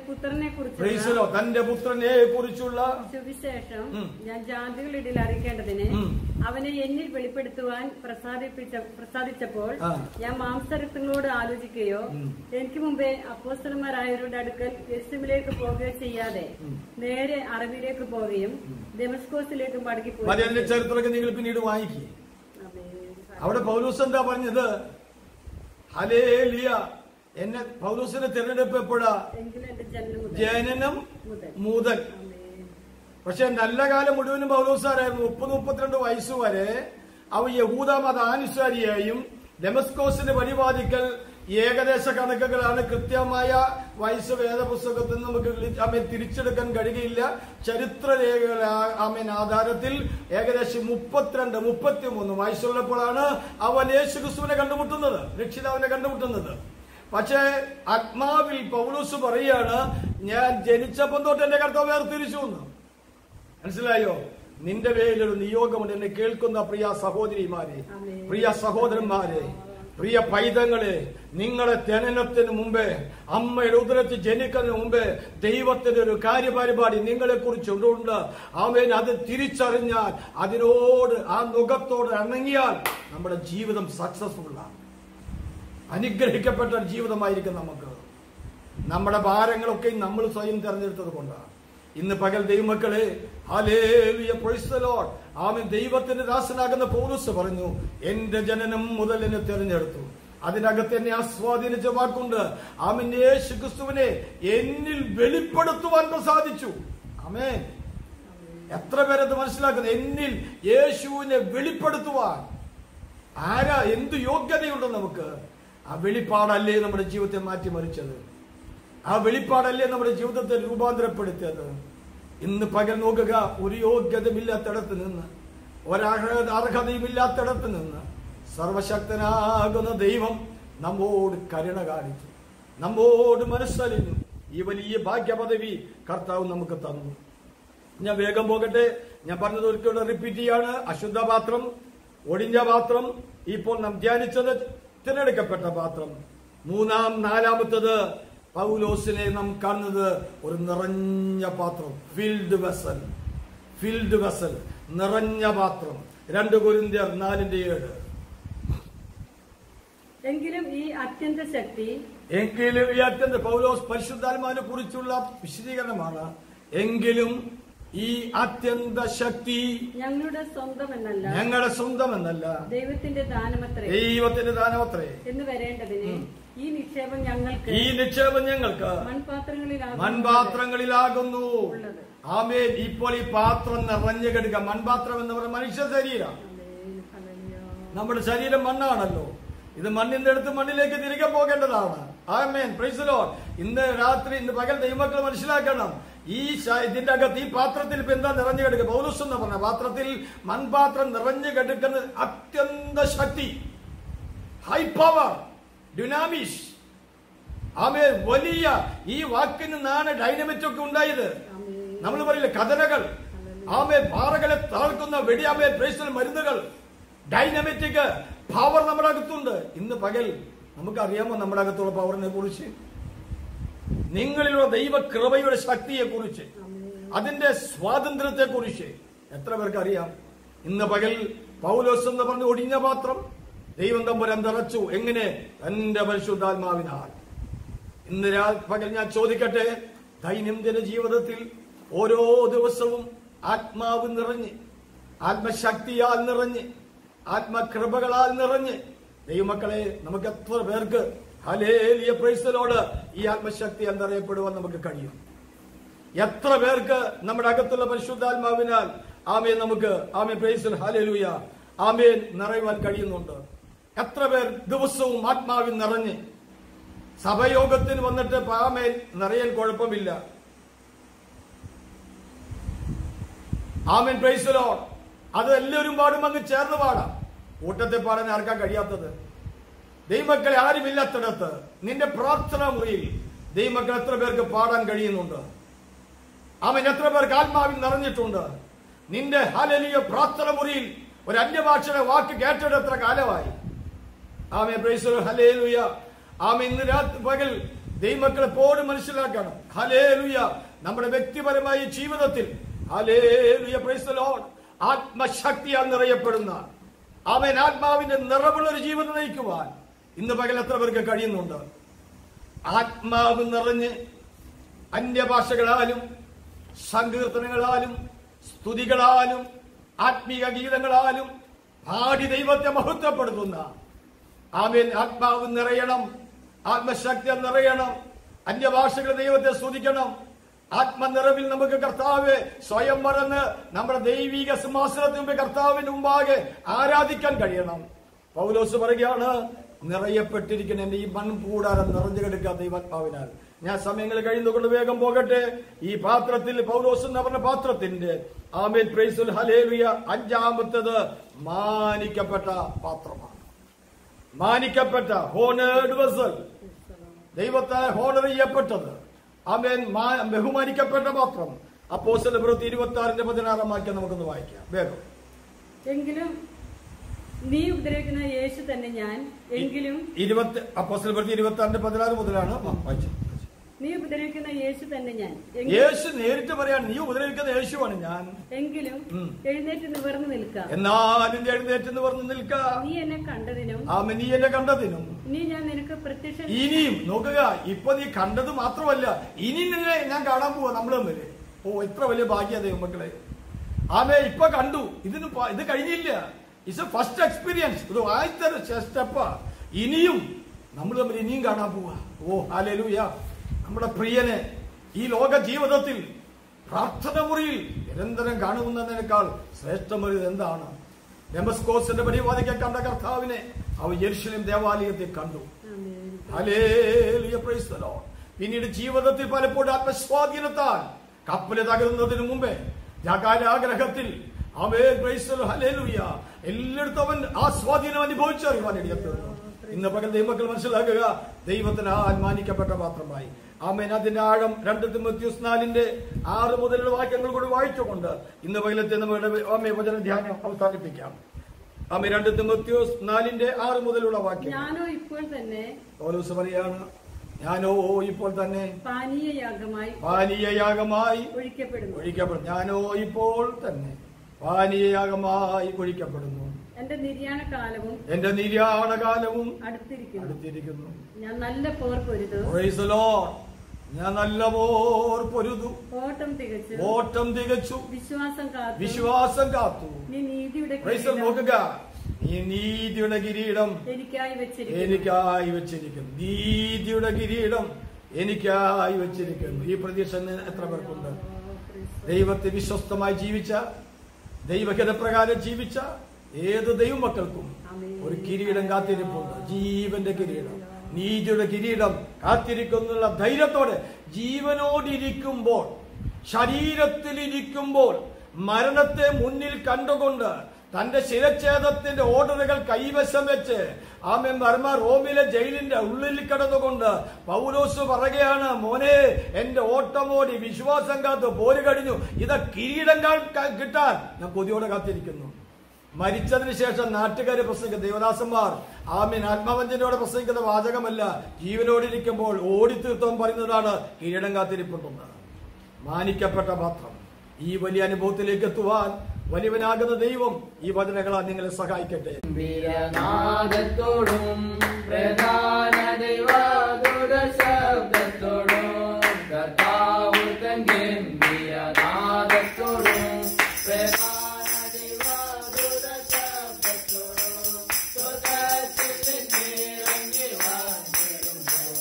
പുത്രനെ കുറിച്ചുള്ള സുവിശേഷം ഞാൻ ജാതികളിടയിൽ അറിയിക്കേണ്ടതിന് അവനെ എന്നിൽ വെളിപ്പെടുത്തുവാൻ പ്രസാദിച്ചപ്പോൾ ഞാൻ മാംസരക്തങ്ങളോട് ആലോചിക്കുകയോ എനിക്ക് മുമ്പേ അപ്പോസ്തലന്മാരായവരുടെ അടുക്കൽ യെരൂശലേമിലേക്ക് പോവുകയോ ചെയ്യാതെ നേരെ അറബിയിലേക്ക് പോവുകയും ദമസ്കോസിലേക്ക് മടങ്ങിപ്പോയി. ചരിത്രമൊക്കെ നിങ്ങൾ പിന്നീട് വായിക്കുക. അവിടെ പൗലോസ് എന്താ പറഞ്ഞത്? ഹല്ലേലൂയ, എന്നെ പൗലോസിനെ തിരഞ്ഞെടുപ്പ് എപ്പോഴാ? ജനനം മുതൽ. പക്ഷെ നല്ല കാലം മുഴുവനും പൗലോസാരായിരുന്നു. 30-32 വയസ്സ് വരെ അവ യഹൂദ മതാനുസാരിയായും ഡെമസ്കോസിന്റെ പരിപാടിക്കൽ ഏകദേശ കണക്കുകളാണ്. കൃത്യമായ വയസ്സ് വേദപുസ്തകത്തിൽ നമുക്ക് തിരിച്ചെടുക്കാൻ കഴിയുകയില്ല. ചരിത്രരേഖകൾ ആധാരത്തിൽ ഏകദേശം 32-33 വയസ്സുള്ളപ്പോഴാണ് അവൻ യേശുക്രിസ്തുവിനെ കണ്ടുമുട്ടുന്നത്, രക്ഷിതാവിനെ കണ്ടുമുട്ടുന്നത്. പക്ഷേ ആത്മാവിൽ പൗലോസ് പറയാണ്, ഞാൻ ജനിച്ചപ്പം തൊട്ട് എന്റെ കർത്താവ് വേർതിരിച്ചു എന്ന്. മനസ്സിലായോ? നിന്റെ പേരിലൊരു നിയോഗമുണ്ട്. എന്നെ കേൾക്കുന്ന പ്രിയ സഹോദരിമാരെ, പ്രിയ സഹോദരന്മാരെ, പ്രിയ പൈതങ്ങളെ, നിങ്ങളെ ജനനത്തിന് മുമ്പേ, അമ്മയുടെ ഉദരത്തിൽ ജനിക്കുന്നതിന് മുമ്പേ ദൈവത്തിന്റെ ഒരു കാര്യപരിപാടി നിങ്ങളെ കുറിച്ചുണ്ട്. ആമേൻ. അത് തിരിച്ചറിഞ്ഞാൽ, അതിനോട് ആ മുഖത്തോട് ഇണങ്ങിയാൽ നമ്മുടെ ജീവിതം സക്സസ്ഫുൾ ആണ്. അനുഗ്രഹിക്കപ്പെട്ട ഒരു ജീവിതമായിരിക്കും നമുക്ക്. നമ്മുടെ ഭാരങ്ങളൊക്കെ നമ്മൾ സ്വയം തെരഞ്ഞെടുത്തത് കൊണ്ടാണ്. ഇന്ന് പകൽ ദൈവമക്കളെ, ഹല്ലേലൂയ, പ്രൈസ് ദി ലോർഡ്. ആമേൻ. ദൈവത്തിന്റെ ദാസനാകുന്ന പൗലോസ് പറഞ്ഞു, എന്റെ ജനനം മുതൽ എന്നെ തിരഞ്ഞെടുത്തു. അതിനകത്ത് എന്നെ ആസ്വാധീനിച്ച വാക്കുണ്ട്. ആമേൻ. യേശുക്രിസ്തുവിനെ എന്നിൽ വെളിപ്പെടുത്തുവാൻ സാധിച്ചു. ആമേൻ. എത്ര പേരത് മനസ്സിലാക്കുന്നത്? എന്നിൽ യേശുവിനെ വെളിപ്പെടുത്തുവാൻ ആരാ, എന്ത് യോഗ്യതയുണ്ടോ നമുക്ക്? ആ വെളിപ്പാടല്ലേ നമ്മുടെ ജീവിതത്തെ മാറ്റിമറിച്ചത്? ആ വെളിപ്പാടല്ലേ നമ്മുടെ ജീവിതത്തെ രൂപാന്തരപ്പെടുത്തിയത്? ഇന്ന് പകൽ നോക്കുക, ഒരു യോഗ്യതയില്ലാത്തിടത്ത് നിന്ന്, ഒരർഹതയുമില്ലാത്തിടത്ത് നിന്ന് സർവശക്തനാകുന്ന ദൈവം നമ്മോട് കരുണ കാണിച്ചു, നമ്മോട് മനസ്സലിഞ്ഞു. ഈ വലിയ ഭാഗ്യപദവി കർത്താവ് നമുക്ക് തന്നു. ഞാൻ വേഗം പോകട്ടെ. ഞാൻ പറഞ്ഞത് ഒരിക്കലും റിപ്പീറ്റ് ചെയ്യാണ്. അശുദ്ധ പാത്രം, ഒടിഞ്ഞ പാത്രം, ഇപ്പോൾ നാം ധ്യാനിച്ചത് തിരഞ്ഞെടുക്കപ്പെട്ട പാത്രം. നാലാമത്തത് പൗലോസിനെ നാം കാണുന്നത് ഒരു നിറഞ്ഞ പാത്രം, ഫിൽഡ് വെസൽ, നിറഞ്ഞ പാത്രം. 2 കൊരിന്ത്യർ 4:7. എങ്കിലും ഈ അത്യന്ത ശക്തി, പൗലോസ് പരിശുദ്ധാത്മാവിനെ കുറിച്ചുള്ള വിശദീകരണമാണ്. എങ്കിലും ഈ അത്യന്ത ശക്തി ഞങ്ങളുടെ സ്വന്തമെന്നല്ല, ദൈവത്തിന്റെ ദാനമത്രേ എന്ന് വരേണ്ടതിന് ഈ നിക്ഷേപം ഞങ്ങൾക്ക് മൺപാത്രങ്ങളിലാകുന്നു. ആമേൻ. ഇപ്പോൾ ഈ പാത്രം നിറഞ്ഞു കിടക്കുക. മൺപാത്രം എന്ന് പറയുന്ന മനുഷ്യ ശരീരം. നമ്മുടെ ശരീരം മണ്ണാണല്ലോ. ഇത് മണ്ണിന്റെ അടുത്ത് മണ്ണിലേക്ക് തിരികെ പോകേണ്ടതാണ്. ആമേൻ. Praise the Lord. ഇന്ന് രാത്രി, ഇന്ന് പകൽ ദൈവമക്കൾ മനസ്സിലാക്കണം, ഇതിന്റെ അകത്ത് ഈ പാത്രത്തിൽ ഇപ്പൊ എന്താ നിറഞ്ഞു കിടക്കുക? പൗലോസ് എന്ന് പറഞ്ഞ പാത്രത്തിൽ, മൺപാത്രം നിറഞ്ഞു കിടക്കുന്ന അത്യന്ത ശക്തി, ഹൈ പവർ, ഡ്യുനാമിസ്. ആമേൻ. വലിയ, ഈ വാക്കിന് നാണ് ഡൈനമിറ്റ് ഒക്കെ ഉണ്ടായത്. നമ്മൾ പറയില്ല കഥനകൾ, ആമേൻ, പാറകളെ തകർക്കുന്ന വെടിയാമേൻ പ്രൈസ് മരുന്നുകൾ, ഡൈനമിറ്റിക് പവർ നമ്മുടെ അകത്തുണ്ട്. ഇന്ന് പകൽ നമുക്കറിയാമോ നമ്മുടെ അകത്തുള്ള പവറിനെ കുറിച്ച്, നിങ്ങളിലുള്ള ദൈവകൃപയുടെ ശക്തിയെ കുറിച്ച്, അതിന്റെ സ്വാതന്ത്ര്യത്തെ കുറിച്ച് എത്ര പേർക്ക് അറിയാം? ഇന്ന് പകൽ പൗലോസ് എന്ന് പറഞ്ഞ് ഒടിഞ്ഞ പാത്രം ദൈവം തമ്പുരാൻ നിറച്ചു. എങ്ങനെ? തന്റെ പരിശുദ്ധാത്മാവിനാൽ. ഇന്ന് പകൽ ഞാൻ ചോദിക്കട്ടെ, ദൈനംദിന ജീവിതത്തിൽ ഓരോ ദിവസവും ആത്മാവ് നിറഞ്ഞ്, ആത്മശക്തിയാൽ നിറഞ്ഞ്, ആത്മകൃപകളാൽ നിറഞ്ഞ് ദൈവമക്കളെ, നമുക്ക് എത്ര പേർക്ക് ഹല്ലേലൂയ പ്രൈസ് ദി ലോർഡ് ഈ ആത്മശക്തി എന്നറിയപ്പെടുവാൻ നമുക്ക് കഴിയും? എത്ര പേർക്ക് നമ്മുടെ അകത്തുള്ള പരിശുദ്ധാത്മാവിനാൽ ആമേൻ നമുക്ക് ആമേൻ പ്രൈസ് ഹല്ലേലൂയ ആമേൻ നിറയുവാൻ കഴിയുന്നുണ്ട്? എത്ര പേർ ദിവസവും ആത്മാവിൽ നിറഞ്ഞ് സഭയോഗത്തിന് വന്നിട്ട് ആമേൻ നിറയാൻ കുഴപ്പമില്ല. ആമേൻ പ്രൈസ് ദി ലോർഡ്. അത് എല്ലാവരും പാടും, അങ്ങ് ചേർന്ന് പാടാം. കൂട്ടത്തെ പാടാൻ ആർക്കാ കഴിയാത്തത്? ദൈവമക്കളെ, ആരുമില്ലാത്തിടത്ത് നിന്റെ പ്രാർത്ഥനാ മുറിയിൽ ദൈവമക്കൾ എത്ര പേർക്ക് പാടാൻ കഴിയുന്നുണ്ട്? ആമേൻ. എത്ര പേർക്ക് ആത്മാവിൽ നിറഞ്ഞിട്ടുണ്ട്? നിന്റെ ഹല്ലേലൂയ പ്രാർത്ഥന മുറിയിൽ ഒരു അന്യഭാഷയുടെ വാക്ക് കേട്ടിട്ട് എത്ര കാലമായി? ആമേൻ പ്രൈസ് ദി ലോർഡ് ഹല്ലേലൂയ. ആമേൻ. ഇന്ന് രാത്രി പകൽ ദൈവമക്കളെ എപ്പോഴും മനസ്സിലാക്കണം, ഹല്ലേലൂയ, നമ്മുടെ വ്യക്തിപരമായ ജീവിതത്തിൽ ഹല്ലേലൂയ പ്രൈസ് ദി ലോർഡ് ആത്മശക്തിയാൽ നിറയപ്പെടുന്ന, ആമേൻ, ആത്മാവിന്റെ നിറവുള്ള ഒരു ജീവിതം നയിക്കുവാൻ ഇന്ന് പകൽ എത്ര പേർക്ക് കഴിയുന്നുണ്ട്? ആത്മാവ് നിറഞ്ഞ് അന്യഭാഷകളാലും സങ്കീർത്തനങ്ങളാലും സ്തുതികളാലും ആത്മീയ ഗീതങ്ങളാലും പാടി ദൈവത്തെ മഹത്വപ്പെടുത്തുന്ന, ആമേൻ, ആത്മാവ് നിറയണം, ആത്മശക്തി നിറയണം, അന്യഭാഷകൾ ദൈവത്തെ സ്തുതിക്കണം. ആത്മനിറവിൽ നമുക്ക് കർത്താവെ സ്വയം മറന്ന് നമ്മുടെ ദൈവിക സിംഹാസനത്തിന് മുമ്പ് കർത്താവിന്റെ മുമ്പാകെ ആരാധിക്കാൻ കഴിയണം. പൗലോസ് പറയുകയാണ്, നിറയപ്പെട്ടിരിക്കുന്ന എന്റെ ഈ മൺകൂടാരം നിറഞ്ഞു കിടക്കുക ദൈവാത്മാവിനാൽ. ഞാൻ സമയങ്ങൾ കഴിയുന്നതുകൊണ്ട് വേഗം പോകട്ടെ. ഈ പാത്രത്തിൽ, പൗലോസ് എന്ന് പറഞ്ഞ പാത്രത്തിന്റെ ആമേൻ പ്രൈസ് ഹല്ലേലൂയ 5ാമത്തേത് മാനിക്കപ്പെട്ട പാത്രമാണ്. മാനിക്കപ്പെട്ട ഹോണേർഡ് വെസൽ, ദൈവത്താൽ ഹോണർ ചെയ്യപ്പെട്ടത്, ആമേൻ, ബഹുമാനിക്കപ്പെട്ട പാത്രം. അപ്പോസ്തല പ്രവൃത്തി 26:16 വാക്യം നമുക്കൊന്ന് വായിക്കാം വേഗം. എങ്കിലും നീ ഉപദ്രവിക്കുന്ന യേശു തന്നെ ഞാൻ, എങ്കിലും അപ്പോസ്തല പ്രവൃത്തി 26:16 മുതലാണ് വായിച്ചത്. നീ ഉപദ്രവിക്കുന്ന യേശു തന്നെ ഞാൻ, യേശു നേരിട്ട് പറയാൻ, നീ ഉപദ്രവിക്കുന്ന യേശുവാണ് ഞാൻ, എങ്കിലും എഴുന്നേറ്റ് നിവർന്നു നിൽക്കാം, എന്നാലും എഴുന്നേറ്റ് നിവർന്നു നിൽക്കാം. നീ എന്നെ കണ്ടതിനും, ആമേൻ, നീ എന്നെ കണ്ടതിനും, ഇനി ഞാൻ നിനക്ക് പ്രത്യക്ഷം. ഇനിയും നോക്കുക, ഇപ്പൊ നീ കണ്ടത് മാത്രമല്ല, ഇനി നിന്നെ ഞാൻ കാണാൻ പോവാ നമ്മൾ തമ്മിൽ. ഓ, എത്ര വലിയ ഭാഗ്യ ദൈവമക്കളെ. ആമേ, ഇപ്പൊ കണ്ടു, ഇത് കഴിഞ്ഞില്ല. ഇറ്റ്സ് എ ഫസ്റ്റ് എക്സ്പീരിയൻസ്, ഇത് ആദ്യത്തെ സ്റ്റെപ്പാ. ഇനിയും നമ്മൾ തമ്മിൽ ഇനിയും കാണാൻ പോവാ. ഓ ഹല്ലേലൂയ. നമ്മുടെ പ്രിയനെ ഈ ലോക ജീവിതത്തിൽ പ്രാർത്ഥന മുറിയിൽ നിരന്തരം കാണുന്നതിനേക്കാൾ ശ്രേഷ്ഠമൊരു എന്താണ്? ഡെമസ്കോസിന്റെ പരിപാടിക്ക് കണ്ട കർത്താവിനെ അവർ യെരുശലേം ദേവാലയത്തിൽ കണ്ടു. ഹല്ലേലൂയ പ്രൈസ് ദി ലോർഡ്. പിന്നീട് ജീവിതത്തിൽ പലപ്പോഴും ആത്മസ്വാധീനത്താൽ കപ്പല് തകരുന്നതിന് മുമ്പേ ജാകാരാഗ്രഹത്തിൽ ആമേൻ പ്രൈസ് ദി ലോർഡ് ഹല്ലേലൂയ എല്ലായിടത്തും അവൻ ആ സ്വാധീനം അനുഭവിച്ചറിയുവാൻ ഇടയായിരുന്നു. ഇന്ന് പകൽ ദൈവമക്കൾ മനസ്സിലാക്കുക, ദൈവത്തിനാൽ മാനിക്കപ്പെട്ട പാത്രമായി. ആമേൻ. അതിന്റെ ആഴം 2 തിമോഥെയോസ് 4:6 മുതലുള്ള വാക്യങ്ങൾ കൂടി വായിച്ചുകൊണ്ട് ഇന്ന് പകലത്തെ നമ്മുടെ വചന ധ്യാനം അവസാനിപ്പിക്കാം. ആമേൻ. 2 തിമോഥെയോസ് 4:6 മുതലുള്ള വാക്യം. ഞാനോ ഇപ്പോൾ തന്നെ, പൗലോസ് പറയാണ്, ഞാനോ ഇപ്പോൾ തന്നെ പാനീയയാഗമായി ഒഴിക്കപ്പെടുന്നു. ഞാനോ ഇപ്പോൾ തന്നെ പാനീയയാഗമായി ഒഴിക്കപ്പെടുന്നു. എന്റെ നിര്യാണകാലവും അടുത്തിരിക്കുന്നു. ഞാൻ നല്ല പോർ പൊരുതു. Praise the Lord. ഞാൻ നല്ല പോർ പൊരുതു. ഓട്ടം തികച്ചു. വിശ്വാസം കാത്തു. നോക്കുക, നീ നീതിയുടെ കിരീടം എനിക്കായി വെച്ചിരിക്കുന്നു. നീതിയുടെ കിരീടം എനിക്കായി വെച്ചിരിക്കുന്നു. ഈ പ്രതീക്ഷ എത്ര പേർക്കുണ്ട്? ദൈവത്തെ വിശ്വസ്തമായി ജീവിച്ച, ദൈവഹിതപ്രകാരം ജീവിച്ച ഏത് ദൈവമക്കൾക്കും ഒരു കിരീടം കാത്തിരിപ്പുണ്ട്. ജീവന്റെ കിരീടം, നീതിയുടെ കിരീടം കാത്തിരിക്കുന്നുള്ള ധൈര്യത്തോടെ ജീവനോടിരിക്കുമ്പോൾ, ശരീരത്തിലിരിക്കുമ്പോൾ, മരണത്തെ മുന്നിൽ കണ്ടുകൊണ്ട് തന്റെ ശിരച്ഛേദത്തിന്റെ ഓർഡറുകൾ കൈവശം വെച്ച് ആമേൻ റോമിലെ ജയിലിന്റെ ഉള്ളിൽ കിടന്നുകൊണ്ട് പൗലോസ് പറയുകയാണ്, മോനെ എന്റെ ഓട്ടമോടി വിശ്വാസം കാത്ത് പോര് കഴിഞ്ഞു. ഇത് കിരീടം കിട്ടാൻ ഞാൻ കൊതിയോടെ കാത്തിരിക്കുന്നു. മരിച്ചതിന് ശേഷം നാട്ടുകാര് പ്രസംഗിക്കുന്ന ദേവദാസന്മാർ ആമീൻ ആത്മവഞ്ചനയോടെ പ്രസംഗിക്കുന്ന വാചകമല്ല, ജീവനോടിരിക്കുമ്പോൾ ഓടിത്തീർത്തവൻ പറയുന്നതാണ് കിരീടം കാത്തിരിപ്പുണ്ടെന്ന്. മാനിക്കപ്പെട്ട പാത്രം. ഈ വലിയ അനുഭവത്തിലേക്ക് എത്തുവാൻ വലിയവനാകുന്ന ദൈവം ഈ വചനങ്ങളാൽ നിങ്ങളെ സഹായിക്കട്ടെ. വീരനാദത്തോടും പ്രധാന ദൈവദൂത ശബ്ദത്തോടും കർത്താവ് തൻ ഗംഭീരനാദത്തോടും പ്രധാന ദൈവദൂത ശബ്ദത്തോടും സ്വർഗ്ഗത്തിൽ നിന്നിറങ്ങി വന്നിടുമ്പോൾ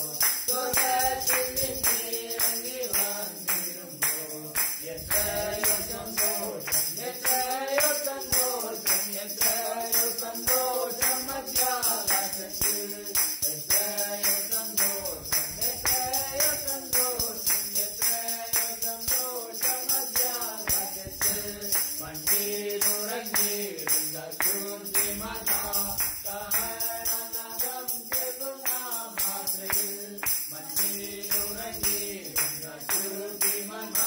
എത്രയോ സന്തോഷം, എത്രയോ സന്തോഷം, എത്രയോ സന്തോഷം മധ്യാകാശത്തിൽ. എത്രയോ സന്തോഷം, എത്രയോ സന്തോഷം, എത്രയോ സന്തോഷം മധ്യാകാശത്തിൽ. മണ്ണിലുറങ്ങിയിടുന്ന ശൂന്യമനാ സഹനനകം ചെറുന്ന മാത്രയിൽ. മണ്ണിലുറങ്ങിയിടുന്ന ശൂന്യമനാ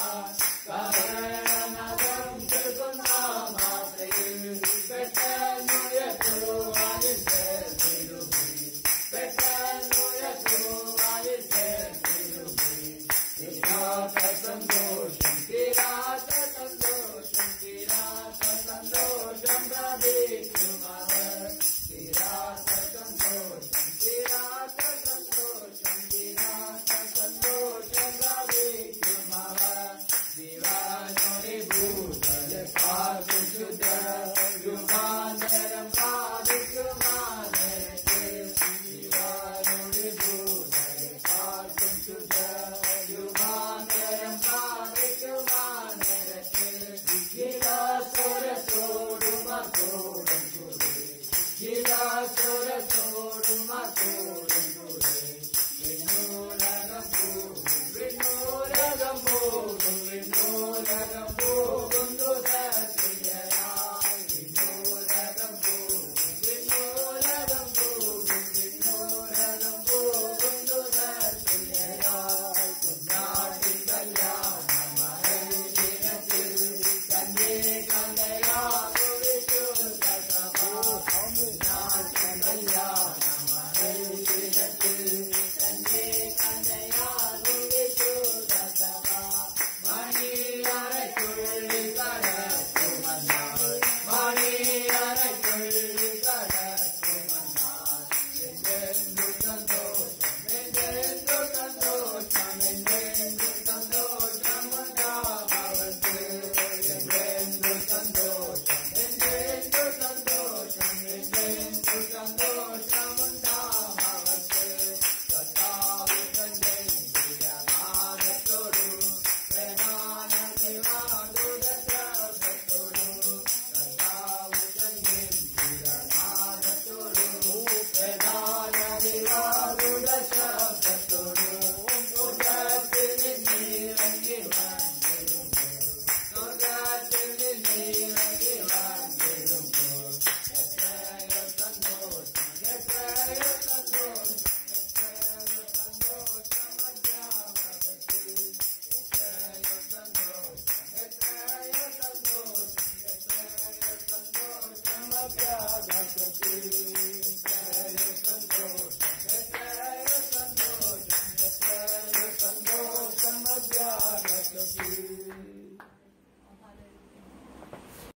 സഹനനകം ചെറുന്ന മാത്രയിൽ. പെട്ടെന്നുയർത്തുവാനിൽ ചേർന്നിടുമേ, പെട്ടെന്നുയർത്തുവാനിൽ ചേർന്നിടുമേ. തീരാത്ത സന്തോഷം, തീരാത്ത സന്തോഷം, തീരാത്ത സന്തോഷം പ്രാപിക്കുവാൻ